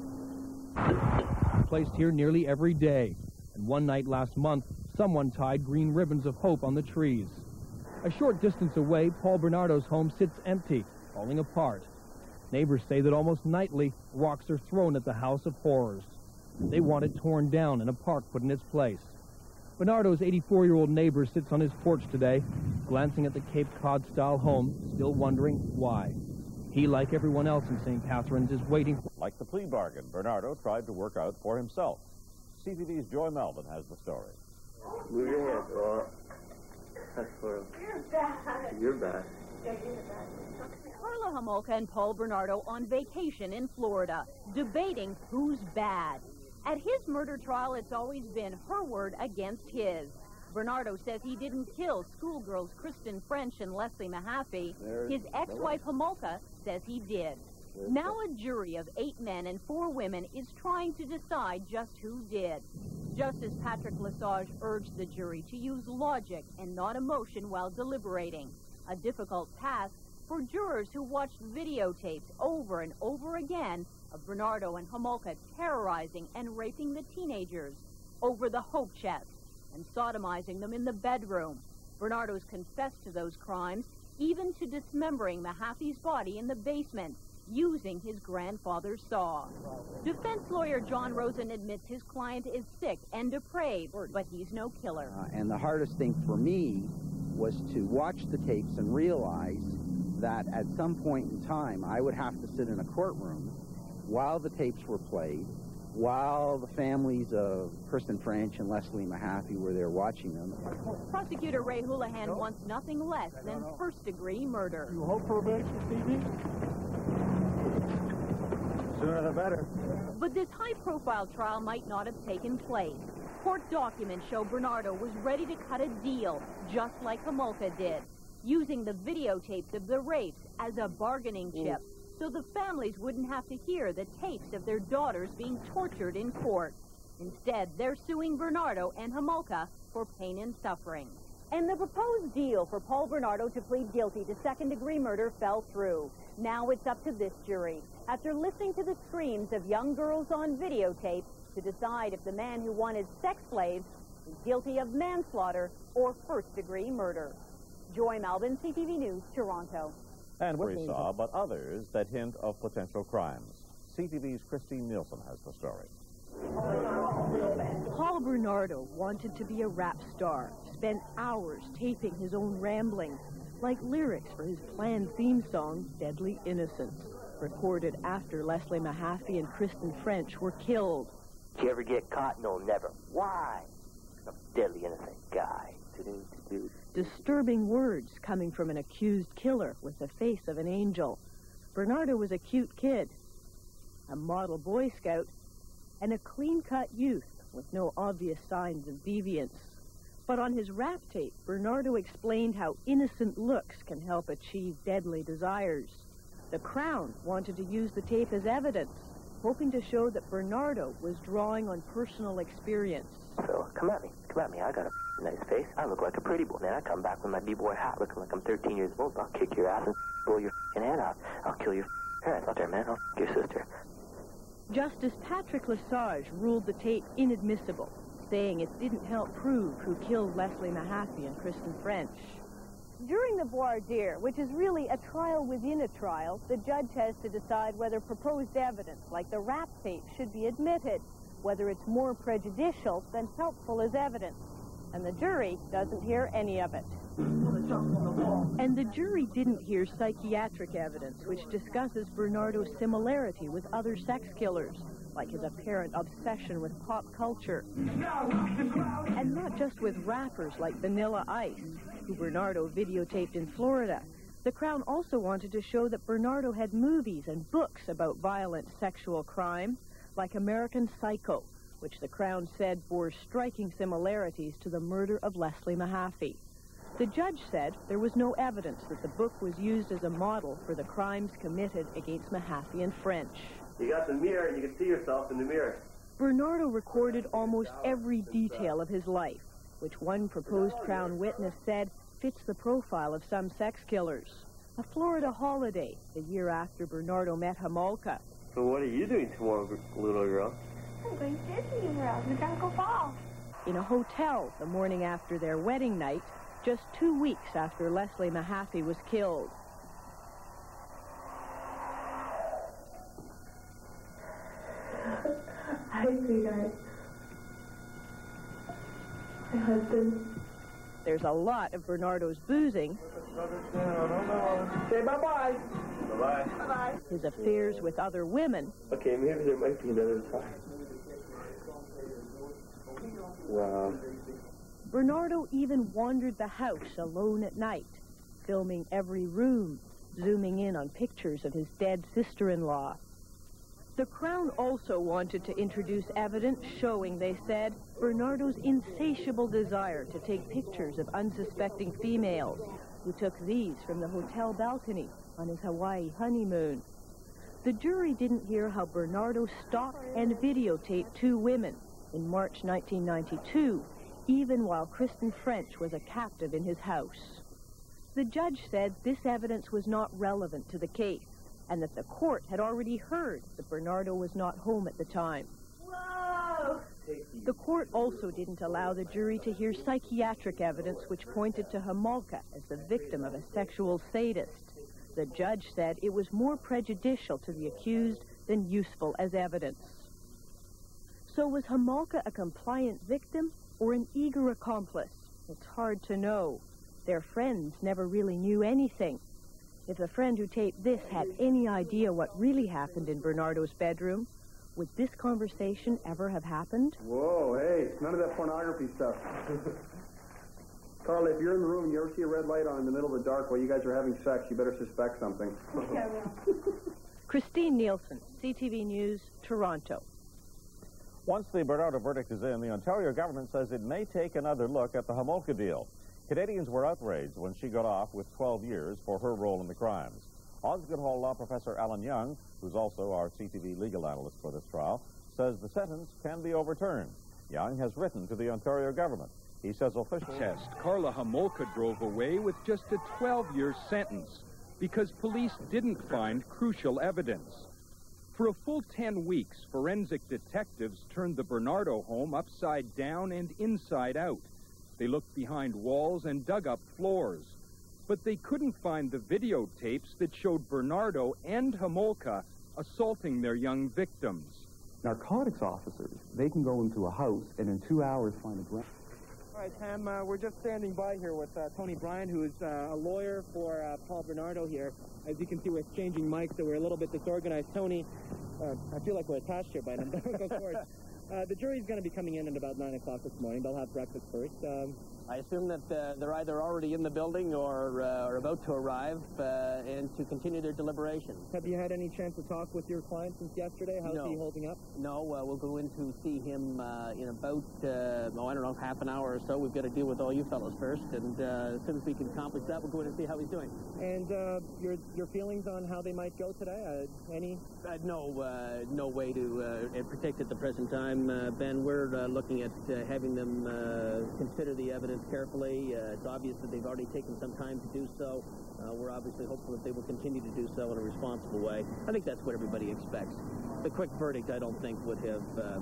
S26: Placed here nearly every day. And one night last month, someone tied green ribbons of hope on the trees. A short distance away, Paul Bernardo's home sits empty, falling apart. Neighbors say that almost nightly, rocks are thrown at the house of horrors. They want it torn down and a park put in its place. Bernardo's eighty-four-year-old neighbor sits on his porch today, glancing at the Cape Cod-style home, still wondering why. He, like everyone else in Saint Catharines, is waiting.
S1: Like the plea bargain Bernardo tried to work out for himself. C T V's Joy Melvin has the story.
S7: Move your head, or that's for
S5: You're bad.
S7: You're bad.
S5: Yeah, you're bad.
S13: Karla Homolka and Paul Bernardo on vacation in Florida, debating who's bad. At his murder trial, it's always been her word against his. Bernardo says he didn't kill schoolgirls Kristen French and Leslie Mahaffy.
S14: There's
S13: His ex-wife Homolka says he did.
S14: There's
S13: Now a jury of eight men and four women is trying to decide just who did. Justice Patrick Lesage urged the jury to use logic and not emotion while deliberating. A difficult task for jurors who watched videotapes over and over again of Bernardo and Homolka terrorizing and raping the teenagers over the hope chest and sodomizing them in the bedroom. Bernardo's confessed to those crimes, even to dismembering Mahaffy's body in the basement, using his grandfather's saw. Defense lawyer John Rosen admits his client is sick and depraved, but he's no killer.
S21: Uh, and the hardest thing for me was to watch the tapes and realize that at some point in time, I would have to sit in a courtroom while the tapes were played, while the families of Kristen French and Leslie Mahaffy were there watching them.
S13: Prosecutor Ray Houlihan wants nothing less than first-degree murder.
S14: You hope for a verdict this evening? Sooner the better.
S13: But this high-profile trial might not have taken place. Court documents show Bernardo was ready to cut a deal, just like Homolka did, using the videotapes of the rapes as a bargaining chip, so the families wouldn't have to hear the tapes of their daughters being tortured in court. Instead, they're suing Bernardo and Homolka for pain and suffering. And the proposed deal for Paul Bernardo to plead guilty to second-degree murder fell through. Now it's up to this jury, after listening to the screams of young girls on videotape, to decide if the man who wanted sex slaves is guilty of manslaughter or first-degree murder. Joy Melvin, C T V News, Toronto.
S1: And we saw, but others that hint of potential crimes. C T V's Christine Nielsen has the story.
S13: Paul Bernardo wanted to be a rap star, spent hours taping his own ramblings, like lyrics for his planned theme song, Deadly Innocence, recorded after Leslie Mahaffy and Kristen French were killed.
S23: Did you ever get caught? No, never. Why? Some deadly innocent guy. To-do, to-do.
S13: Disturbing words coming from an accused killer with the face of an angel. Bernardo was a cute kid, a model Boy Scout, and a clean-cut youth with no obvious signs of deviance. But on his rap tape, Bernardo explained how innocent looks can help achieve deadly desires. The Crown wanted to use the tape as evidence, hoping to show that Bernardo was drawing on personal experience.
S23: So, come at me. Come at me. I got a nice face. I look like a pretty boy. Then I come back with my b-boy hat looking like I'm thirteen years old. I'll kick your ass and blow your f***ing head off. I'll kill your parents out there, man. I'll f*** your sister.
S13: Justice Patrick Lesage ruled the tape inadmissible, saying it didn't help prove who killed Leslie Mahaffy and Kristen French. During the voir dire, which is really a trial within a trial, the judge has to decide whether proposed evidence, like the rap tape, should be admitted, whether it's more prejudicial than helpful as evidence. And the jury doesn't hear any of it. And the jury didn't hear psychiatric evidence, which discusses Bernardo's similarity with other sex killers, like his apparent obsession with pop culture. And not just with rappers like Vanilla Ice, who Bernardo videotaped in Florida. The Crown also wanted to show that Bernardo had movies and books about violent sexual crime, like American Psycho, which the Crown said bore striking similarities to the murder of Leslie Mahaffy. The judge said there was no evidence that the book was used as a model for the crimes committed against Mahaffy and French.
S23: You got the mirror and you can see yourself in the mirror.
S13: Bernardo recorded almost every detail of his life, which one proposed Crown witness said fits the profile of some sex killers. A Florida holiday, the year after Bernardo met Homolka.
S7: So what are you doing tomorrow, little girl?
S5: I'm going to Disney World, Mechanical Falls.
S13: In a hotel the morning after their wedding night, just two weeks after Leslie Mahaffy was killed.
S5: Hi, sweetheart. My husband.
S13: There's a lot of Bernardo's boozing.
S2: Say bye-bye.
S7: Bye-bye.
S5: Bye-bye.
S13: His affairs with other women.
S7: Okay, maybe there might be another time. Wow.
S13: Bernardo even wandered the house alone at night, filming every room, zooming in on pictures of his dead sister-in-law. The Crown also wanted to introduce evidence showing, they said, Bernardo's insatiable desire to take pictures of unsuspecting females, who took these from the hotel balcony on his Hawaii honeymoon. The jury didn't hear how Bernardo stalked and videotaped two women in March nineteen ninety-two, even while Kristen French was a captive in his house. The judge said this evidence was not relevant to the case, and that the court had already heard that Bernardo was not home at the time.
S5: Whoa!
S13: The court also didn't allow the jury to hear psychiatric evidence which pointed to Homolka as the victim of a sexual sadist. The judge said it was more prejudicial to the accused than useful as evidence. So was Homolka a compliant victim or an eager accomplice? It's hard to know. Their friends never really knew anything. If the friend who taped this had any idea what really happened in Bernardo's bedroom, would this conversation ever have happened?
S3: Whoa, hey, none of that pornography stuff. Karla, if you're in the room and you ever see a red light on in the middle of the dark while you guys are having sex, you better suspect something.
S13: Christine Nielsen, C T V News, Toronto.
S1: Once the Bernardo verdict is in, the Ontario government says it may take another look at the Homolka deal. Canadians were outraged when she got off with twelve years for her role in the crimes. Osgoode Hall law professor Alan Young, who's also our C T V legal analyst for this trial, says the sentence can be overturned. Young has written to the Ontario government. He says officials...
S26: Test. Karla Homolka drove away with just a twelve-year sentence because police didn't find crucial evidence. For a full ten weeks, forensic detectives turned the Bernardo home upside down and inside out. They looked behind walls and dug up floors. But they couldn't find the videotapes that showed Bernardo and Homolka assaulting their young victims.
S6: Narcotics officers, they can go into a house and in two hours find a gram.
S2: All right, Pam, uh, we're just standing by here with uh, Tony Bryan, who's uh, a lawyer for uh, Paul Bernardo here. As you can see, we're exchanging mics, so we're a little bit disorganized. Tony, uh, I feel like we're attached here by now. Go forward. Uh, the jury's going to be coming in at about nine o'clock this morning. They'll have breakfast first. Um,
S8: I assume that uh, they're either already in the building or uh, are about to arrive uh, and to continue their deliberations.
S2: Have you had any chance to talk with your client since yesterday? How's
S8: no.
S2: he holding up?
S8: No, uh, we'll go in to see him uh, in about, uh, oh, I don't know, half an hour or so. We've got to deal with all you fellows first, and uh, as soon as we can accomplish that, we'll go in and see how he's doing.
S2: And uh, your your feelings on how they might go today? Uh, any?
S8: Uh, no, uh, no way to uh, predict at the present time, uh, Ben. We're uh, looking at uh, having them uh, consider the evidence carefully. Uh, it's obvious that they've already taken some time to do so. Uh, we're obviously hopeful that they will continue to do so in a responsible way. I think that's what everybody expects. The quick verdict, I don't think, would have uh,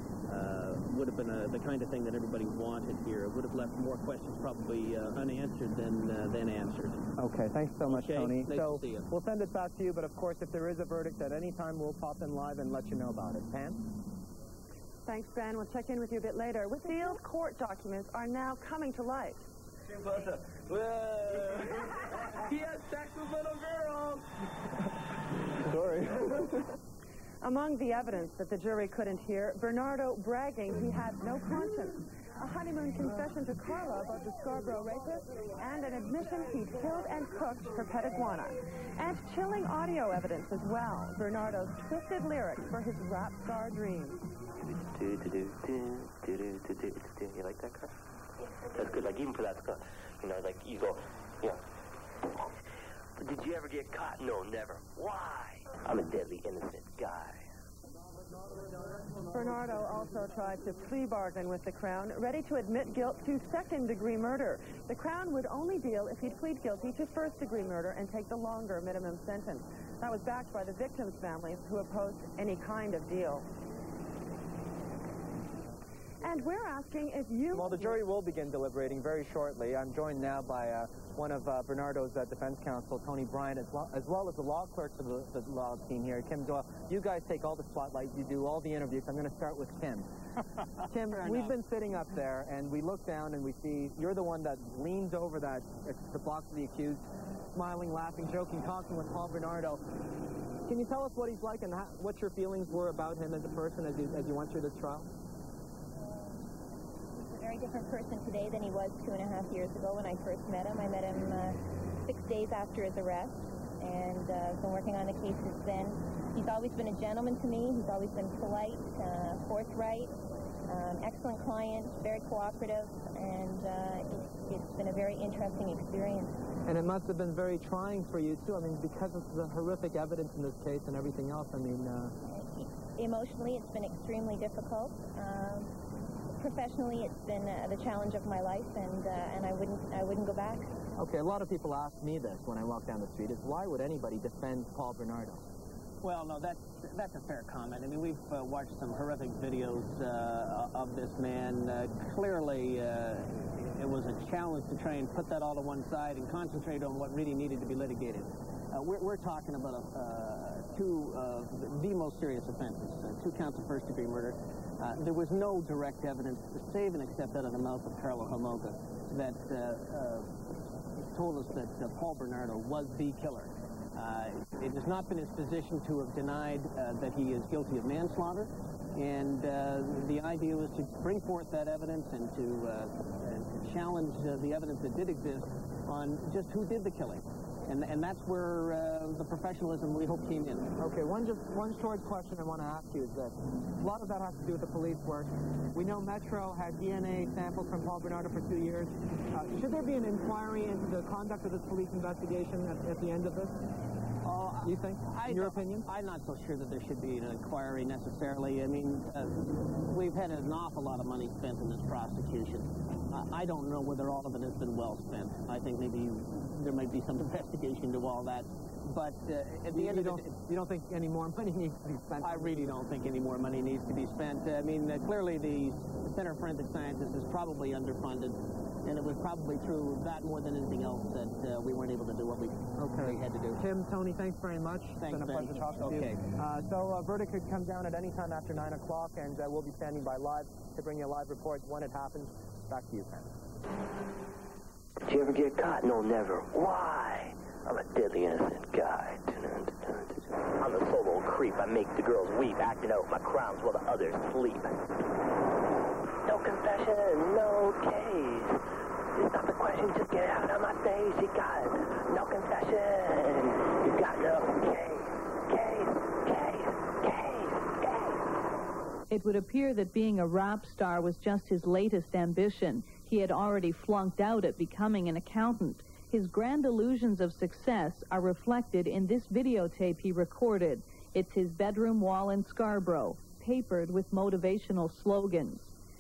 S8: uh, would have been a, the kind of thing that everybody wanted here. It would have left more questions probably uh, unanswered than uh, than answered.
S2: Okay, thanks so much,
S8: Okay,
S2: Tony.
S8: nice
S2: so
S8: to see you.
S2: We'll send it back to you, but of course, if there is a verdict at any time, we'll pop in live and let you know about it. Pam?
S12: Thanks, Ben. We'll check in with you a bit later. With sealed court documents are now coming to light.
S8: He had sex with little girls.
S2: Sorry.
S12: Among the evidence that the jury couldn't hear, Bernardo bragging he had no conscience, a honeymoon confession to Karla about the Scarborough rapist, and an admission he killed and cooked her pet iguana. And chilling audio evidence as well, Bernardo's twisted lyrics for his rap star dreams.
S23: Do, do, do, do, do, do, do, do, do. You like that, Karla? That's good. Like, even for that, you know, like, you go, you know. Did you ever get caught? No, never. Why? I'm a deadly innocent guy.
S12: Bernardo also tried to plea bargain with the Crown, ready to admit guilt to second-degree murder. The Crown would only deal if he'd plead guilty to first-degree murder and take the longer minimum sentence. That was backed by the victims' families, who opposed any kind of deal. And we're asking if you...
S2: Well, the jury will begin deliberating very shortly. I'm joined now by uh, one of uh, Bernardo's uh, defense counsel, Tony Bryant, as well, as well as the law clerks of the, the law team here. Kim Doyle, you guys take all the spotlight. You do all the interviews. I'm going to start with Kim. Kim, we've been sitting up there, and we look down, and we see you're the one that leans over that, uh, the box of the accused, smiling, laughing, joking, talking with Paul Bernardo. Can you tell us what he's like and how, what your feelings were about him as a person as you, as you went through this trial?
S9: Very different person today than he was two and a half years ago when I first met him. I met him uh, six days after his arrest, and uh, been working on the case since then. He's always been a gentleman to me. He's always been polite, uh, forthright, um, excellent client, very cooperative, and uh, it's, it's been a very interesting experience.
S2: And it must have been very trying for you, too. I mean, because of the horrific evidence in this case and everything else, I mean... Uh...
S9: Emotionally, it's been extremely difficult. Um, Professionally, it's been uh, the challenge of my life, and uh, and I wouldn't I wouldn't go back.
S2: Okay, a lot of people ask me this when I walk down the street: is why would anybody defend Paul Bernardo?
S8: Well, no, that's that's a fair comment. I mean, we've uh, watched some horrific videos uh, of this man. Uh, clearly, uh, it was a challenge to try and put that all to one side and concentrate on what really needed to be litigated. Uh, we're, we're talking about a, uh, two of the most serious offenses, uh, two counts of first-degree murder. Uh, there was no direct evidence, save and except out of the mouth of Karla Homolka, that uh, uh, told us that uh, Paul Bernardo was the killer. Uh, it has not been his position to have denied uh, that he is guilty of manslaughter, and uh, the idea was to bring forth that evidence and to, uh, and to challenge uh, the evidence that did exist on just who did the killing. And, and that's where uh, the professionalism we hope came in.
S2: Okay, one just one short question I want to ask you is that a lot of that has to do with the police work. We know Metro had D N A samples from Paul Bernardo for two years. Uh, should there be an inquiry into the conduct of this police investigation at, at the end of this?
S8: Uh,
S2: you think, in your opinion?
S8: I'm not so sure that there should be an inquiry necessarily. I mean, uh, we've had an awful lot of money spent in this prosecution. Uh, I don't know whether all of it has been well spent. I think maybe there might be some investigation into all that. But uh, at the
S2: you,
S8: end
S2: you
S8: of
S2: don't,
S8: it...
S2: You don't think any more money needs to be spent?
S8: I really don't think any more money needs to be spent. I mean, uh, clearly the Center for Forensic Sciences is probably underfunded. And it was probably through that more than anything else that uh, we weren't able to do what we,
S2: okay.
S8: we had to do.
S2: Tim, Tony, thanks very much.
S8: Thanks,
S2: It's been a pleasure talking
S8: okay.
S2: to you. Uh, so a uh, verdict could come down at any time after nine o'clock, and uh, we'll be standing by live to bring you a live report when it happens. Back to you, Ken.
S23: Did you ever get caught? No, never. Why? I'm a deadly innocent guy. I'm a solo creep. I make the girls weep, acting out my crimes while the others sleep. No confession, no case. It's not the question, just get out of my face. You got no confession. You got no case. Case, case, case, case.
S4: It would appear that being a rap star was just his latest ambition. He had already flunked out at becoming an accountant. His grand illusions of success are reflected in this videotape he recorded. It's his bedroom wall in Scarborough, papered with motivational slogans.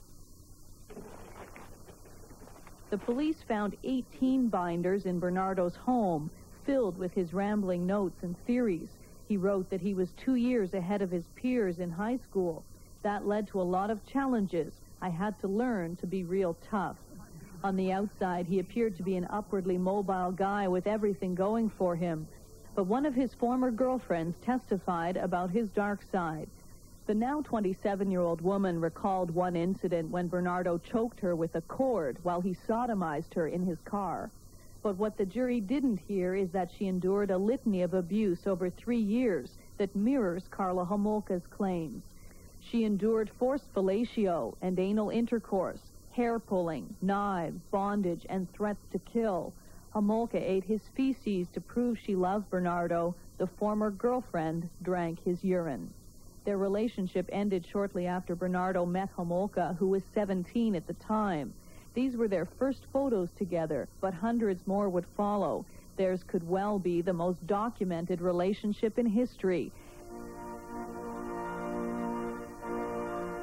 S4: The police found eighteen binders in Bernardo's home, filled with his rambling notes and theories. He wrote that he was two years ahead of his peers in high school. That led to a lot of challenges. I had to learn to be real tough. On the outside, he appeared to be an upwardly mobile guy with everything going for him. But one of his former girlfriends testified about his dark side. The now twenty-seven-year-old woman recalled one incident when Bernardo choked her with a cord while he sodomized her in his car. But what the jury didn't hear is that she endured a litany of abuse over three years that mirrors Karla Homolka's claims. She endured forced fellatio and anal intercourse, hair pulling, knives, bondage, and threats to kill. Homolka ate his feces to prove she loved Bernardo. The former girlfriend drank his urine. Their relationship ended shortly after Bernardo met Homolka, who was seventeen at the time. These were their first photos together, but hundreds more would follow. Theirs could well be the most documented relationship in history.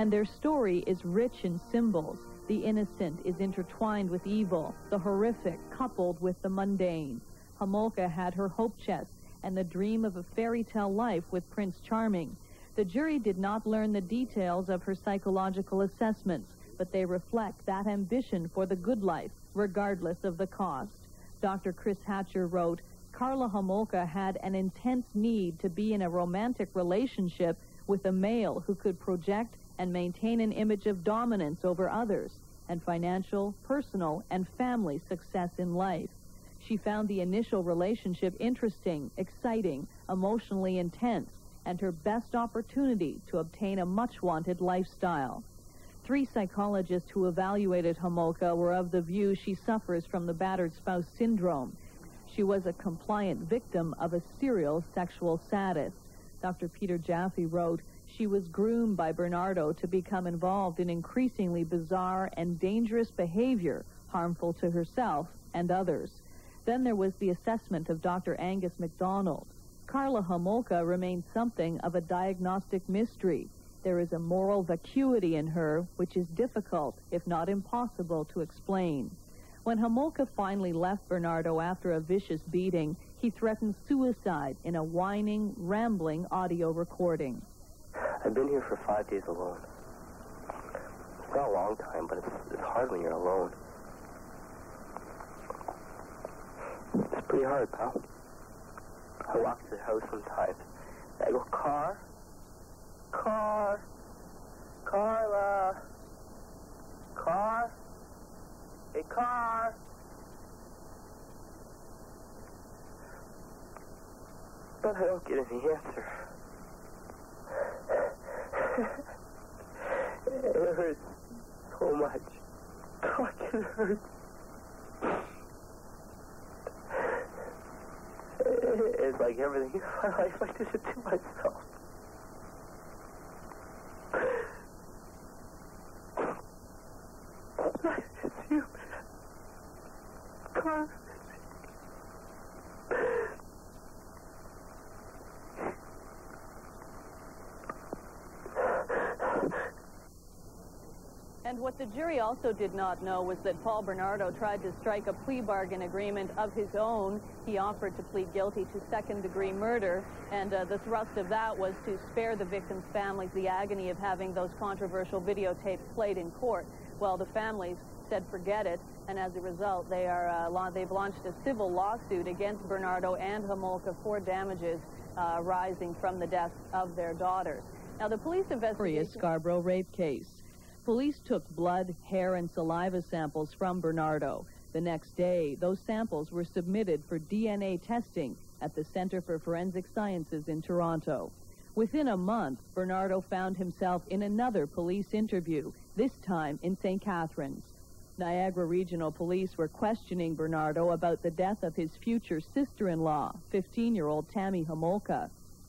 S4: And their story is rich in symbols. The innocent is intertwined with evil, the horrific coupled with the mundane. Homolka had her hope chest and the dream of a fairy tale life with Prince Charming. The jury did not learn the details of her psychological assessments, but they reflect that ambition for the good life, regardless of the cost. Doctor Chris Hatcher wrote, Karla Homolka had an intense need to be in a romantic relationship with a male who could project and maintain an image of dominance over others, and financial, personal, and family success in life. She found the initial relationship interesting, exciting, emotionally intense, and her best opportunity to obtain a much-wanted lifestyle. Three psychologists who evaluated Homolka were of the view she suffers from the battered spouse syndrome. She was a compliant victim of a serial sexual sadist. Doctor Peter Jaffe wrote, she was groomed by Bernardo to become involved in increasingly bizarre and dangerous behavior, harmful to herself and others. Then there was the assessment of Doctor Angus MacDonald. Karla Homolka remains something of a diagnostic mystery. There is a moral vacuity in her which is difficult, if not impossible, to explain. When Homolka finally left Bernardo after a vicious beating, he threatened suicide in a whining, rambling audio recording.
S23: I've been here for five days alone. It's not a long time, but it's, it's hard when you're alone. It's pretty hard, pal. I walk to the house sometimes. I go, car? Car? Karla? Car? Hey, car? But I don't get any answer. It hurts so much. Fucking hurts. It's like everything in my life I did it to myself. It's you, man. Karla.
S4: And what the jury also did not know was that Paul Bernardo tried to strike a plea bargain agreement of his own. He offered to plead guilty to second-degree murder, and uh, the thrust of that was to spare the victims' families the agony of having those controversial videotapes played in court. Well, the families said forget it, and as a result, they are uh, la they've launched a civil lawsuit against Bernardo and Homolka for damages uh, arising from the deaths of their daughters. Now, the police investigation... Scarborough rape case. Police took blood, hair, and saliva samples from Bernardo. The next day, those samples were submitted for D N A testing at the Center for Forensic Sciences in Toronto. Within a month, Bernardo found himself in another police interview, this time in Saint Catharines. Niagara Regional Police were questioning Bernardo about the death of his future sister-in-law, fifteen-year-old Tammy Homolka.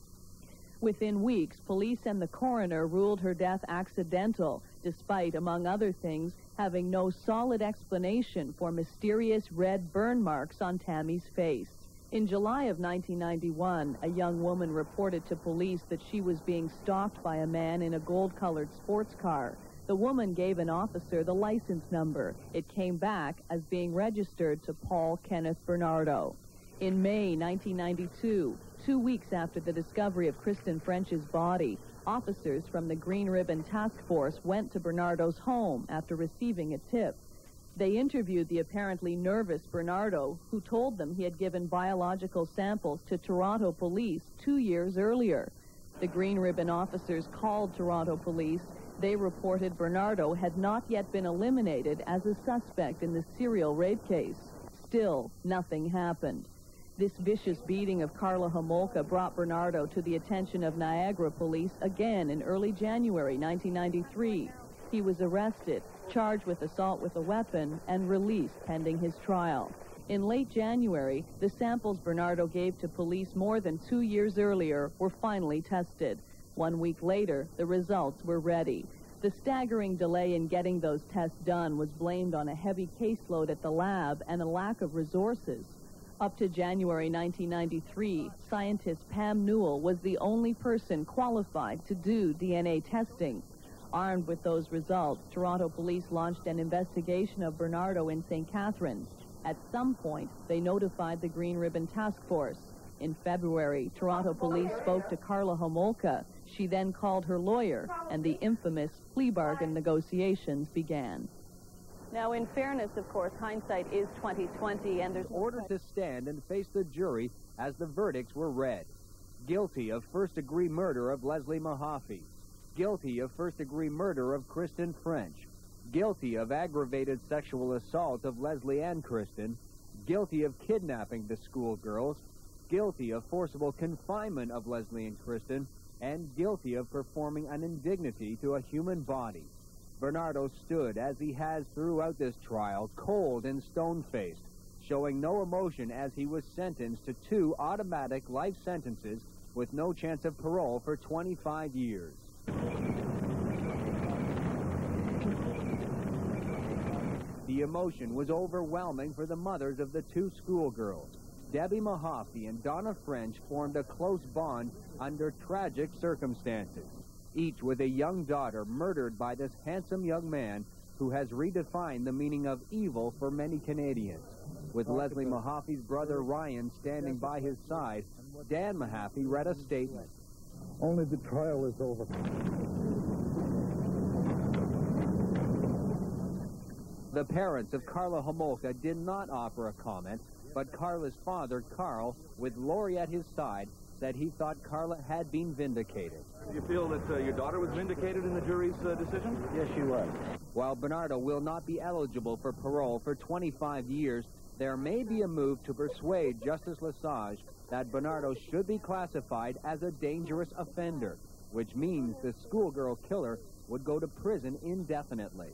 S4: Within weeks, police and the coroner ruled her death accidental, despite, among other things, having no solid explanation for mysterious red burn marks on Tammy's face. In July of nineteen ninety-one, a young woman reported to police that she was being stalked by a man in a gold-colored sports car. The woman gave an officer the license number. It came back as being registered to Paul Kenneth Bernardo. In May nineteen ninety-two, two weeks after the discovery of Kristen French's body, officers from the Green Ribbon Task Force went to Bernardo's home after receiving a tip. They interviewed the apparently nervous Bernardo, who told them he had given biological samples to Toronto police two years earlier. The Green Ribbon officers called Toronto police. They reported Bernardo had not yet been eliminated as a suspect in the serial rape case. Still, nothing happened. This vicious beating of Karla Homolka brought Bernardo to the attention of Niagara police again in early January nineteen ninety-three. He was arrested, charged with assault with a weapon, and released pending his trial. In late January, the samples Bernardo gave to police more than two years earlier were finally tested. One week later, the results were ready. The staggering delay in getting those tests done was blamed on a heavy caseload at the lab and a lack of resources. Up to January nineteen ninety-three, scientist Pam Newell was the only person qualified to do D N A testing. Armed with those results, Toronto police launched an investigation of Bernardo in Saint Catharines. At some point, they notified the Green Ribbon Task Force. In February, Toronto police spoke to Karla Homolka. She then called her lawyer, and the infamous plea bargain negotiations began.
S12: Now, in fairness, of course, hindsight is twenty twenty, and there's
S27: ordered to stand and face the jury as the verdicts were read. Guilty of first-degree murder of Leslie Mahaffy. Guilty of first-degree murder of Kristen French. Guilty of aggravated sexual assault of Leslie and Kristen. Guilty of kidnapping the schoolgirls. Guilty of forcible confinement of Leslie and Kristen. And guilty of performing an indignity to a human body. Bernardo stood, as he has throughout this trial, cold and stone-faced, showing no emotion as he was sentenced to two automatic life sentences with no chance of parole for twenty-five years. The emotion was overwhelming for the mothers of the two schoolgirls. Debbie Mahaffy and Donna French formed a close bond under tragic circumstances, each with a young daughter murdered by this handsome young man who has redefined the meaning of evil for many Canadians. With Leslie Mahaffy's brother Ryan standing by his side, Dan Mahaffy read a statement.
S14: Only the trial is over.
S27: The parents of Karla Homolka did not offer a comment, but Karla's father, Carl, with Lori at his side, said he thought Karla had been vindicated.
S26: Do you feel that uh, your daughter was vindicated in the jury's uh, decision?
S21: Yes, she was.
S27: While Bernardo will not be eligible for parole for twenty-five years, there may be a move to persuade Justice Lesage that Bernardo should be classified as a dangerous offender, which means the schoolgirl killer would go to prison indefinitely.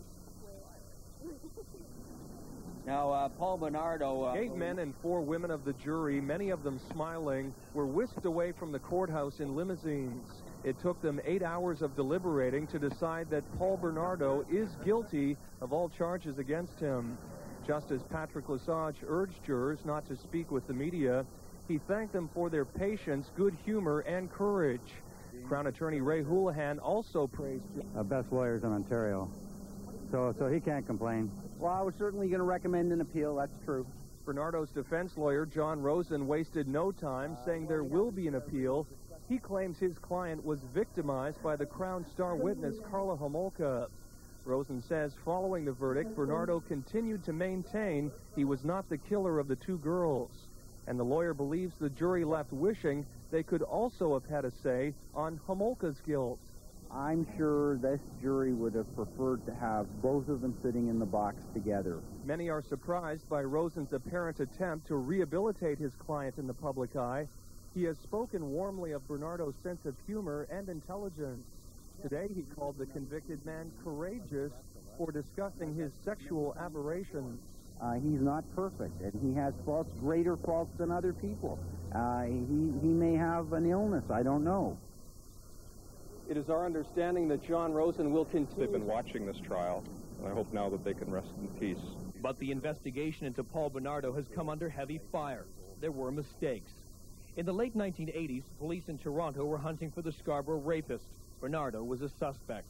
S27: Now, uh, Paul Bernardo... Uh,
S26: Eight men and four women of the jury, many of them smiling, were whisked away from the courthouse in limousines. It took them eight hours of deliberating to decide that Paul Bernardo is guilty of all charges against him. Justice Patrick Lesage urged jurors not to speak with the media. He thanked them for their patience, good humor, and courage. Crown Attorney Ray Houlihan also praised...
S10: Uh, best lawyers in Ontario. So, so he can't complain.
S21: Well, I was certainly going to recommend an appeal, that's true.
S26: Bernardo's defense lawyer, John Rosen, wasted no time saying there will be an appeal. He claims his client was victimized by the Crown star witness, Karla Homolka. Rosen says following the verdict, Bernardo continued to maintain he was not the killer of the two girls. And the lawyer believes the jury left wishing they could also have had a say on Homolka's guilt.
S21: I'm sure this jury would have preferred to have both of them sitting in the box together.
S26: Many are surprised by Rosen's apparent attempt to rehabilitate his client in the public eye. He has spoken warmly of Bernardo's sense of humor and intelligence. Today he called the convicted man courageous for discussing his sexual aberrations.
S21: Uh, he's not perfect, and he has faults, greater faults than other people. Uh, he, he may have an illness, I don't know.
S26: It is our understanding that John Rosen will continue...
S11: They've been watching this trial, and I hope now that they can rest in peace.
S15: But the investigation into Paul Bernardo has come under heavy fire. There were mistakes. In the late nineteen eighties, police in Toronto were hunting for the Scarborough rapist. Bernardo was a suspect.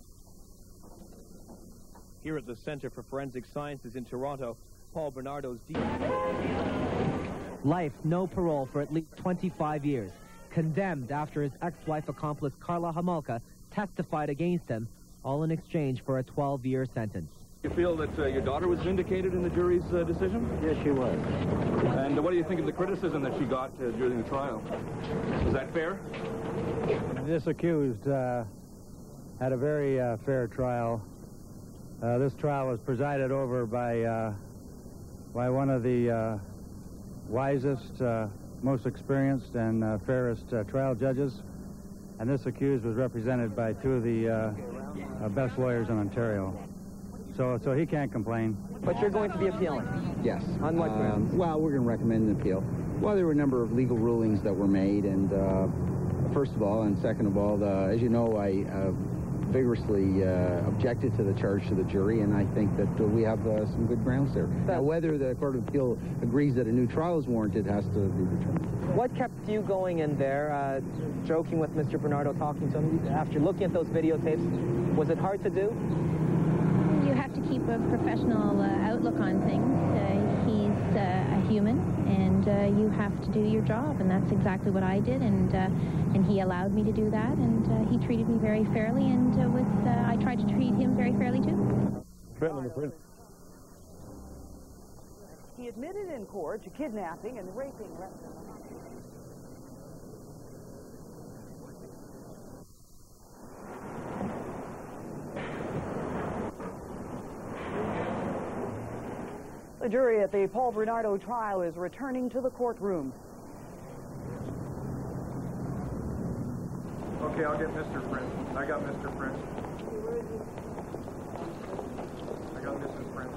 S15: Here at the Center for Forensic Sciences in Toronto, Paul Bernardo's...
S19: Life, no parole for at least twenty-five years. Condemned after his ex-wife accomplice Karla Homolka testified against him, all in exchange for a twelve-year sentence.
S26: You feel that uh, your daughter was vindicated in the jury's uh, decision?
S21: Yes, she was.
S26: And uh, what do you think of the criticism that she got uh, during the trial? Was that fair?
S10: This accused uh, had a very uh, fair trial. Uh, this trial was presided over by uh, by one of the uh, wisest, uh, most experienced, and uh, fairest uh, trial judges. And this accused was represented by two of the uh, uh, best lawyers in Ontario. So, so he can't complain.
S2: But you're going to be appealing?
S21: Yes.
S2: On what grounds?
S21: Um, well, we're going to recommend an appeal. Well, there were a number of legal rulings that were made, and uh, first of all, and second of all, uh, as you know, I uh, vigorously uh, objected to the charge to the jury, and I think that uh, we have uh, some good grounds there. Now, whether the Court of Appeal agrees that a new trial is warranted has to be determined.
S2: What kept you going in there, uh, joking with Mister Bernardo, talking to him, after looking at those videotapes?
S8: Was it hard to do?
S9: You have to keep a professional uh, outlook on things. Uh, he's uh, a human, and uh, you have to do your job, and that's exactly what I did, and uh, and he allowed me to do that, and uh, he treated me very fairly, and uh, with uh, I tried to treat him very fairly too.
S12: He admitted in court to kidnapping and raping. The jury at the Paul Bernardo trial is returning to the courtroom.
S26: Okay, I'll get Mister Prince. I got Mister Prince. I got Missus Prince.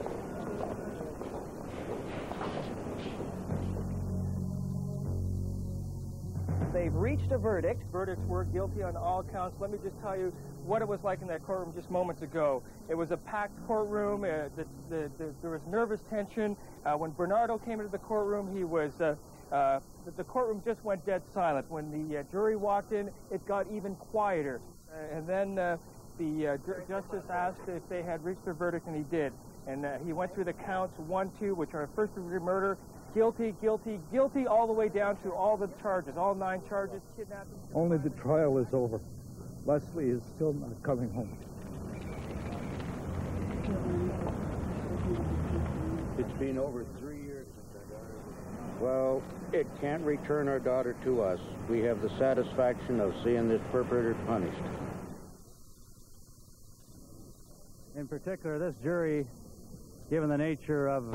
S12: They've reached a verdict.
S15: Verdicts were guilty on all counts. Let me just tell you what it was like in that courtroom just moments ago. It was a packed courtroom. Uh, the, the, the, there was nervous tension. Uh, when Bernardo came into the courtroom, he was, uh, uh, the, the courtroom just went dead silent. When the uh, jury walked in, it got even quieter. Uh, and then uh, the uh, ju justice asked if they had reached their verdict, and he did. And uh, he went through the counts one, two, which are first-degree murder, guilty, guilty, guilty, all the way down to all the charges, all nine charges, kidnapping.
S14: Only the trial is over. Leslie is still not coming home.
S16: It's been over three years since our daughter was... Well, it can't return our daughter to us. We have the satisfaction of seeing this perpetrator punished.
S10: In particular, this jury, given the nature of...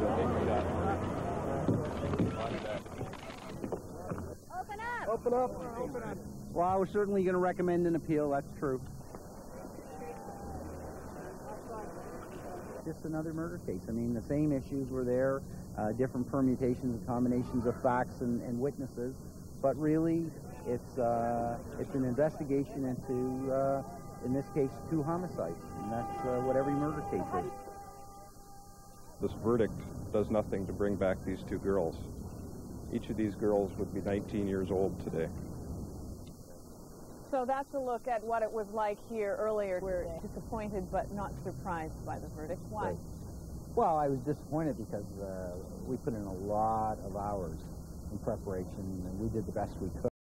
S12: Open up. Open up.
S21: Well, I was certainly going to recommend an appeal. That's true. Just another murder case. I mean, the same issues were there, uh, different permutations and combinations of facts and, and witnesses, but really, it's uh, it's an investigation into, uh, in this case, two homicides, and that's uh, what every murder case is.
S11: This verdict does nothing to bring back these two girls. Each of these girls would be nineteen years old today.
S12: So that's a look at what it was like here earlier. We're disappointed but not surprised by the verdict. Why?
S21: Right. Well, I was disappointed because uh, we put in a lot of hours in preparation, and we did the best we could.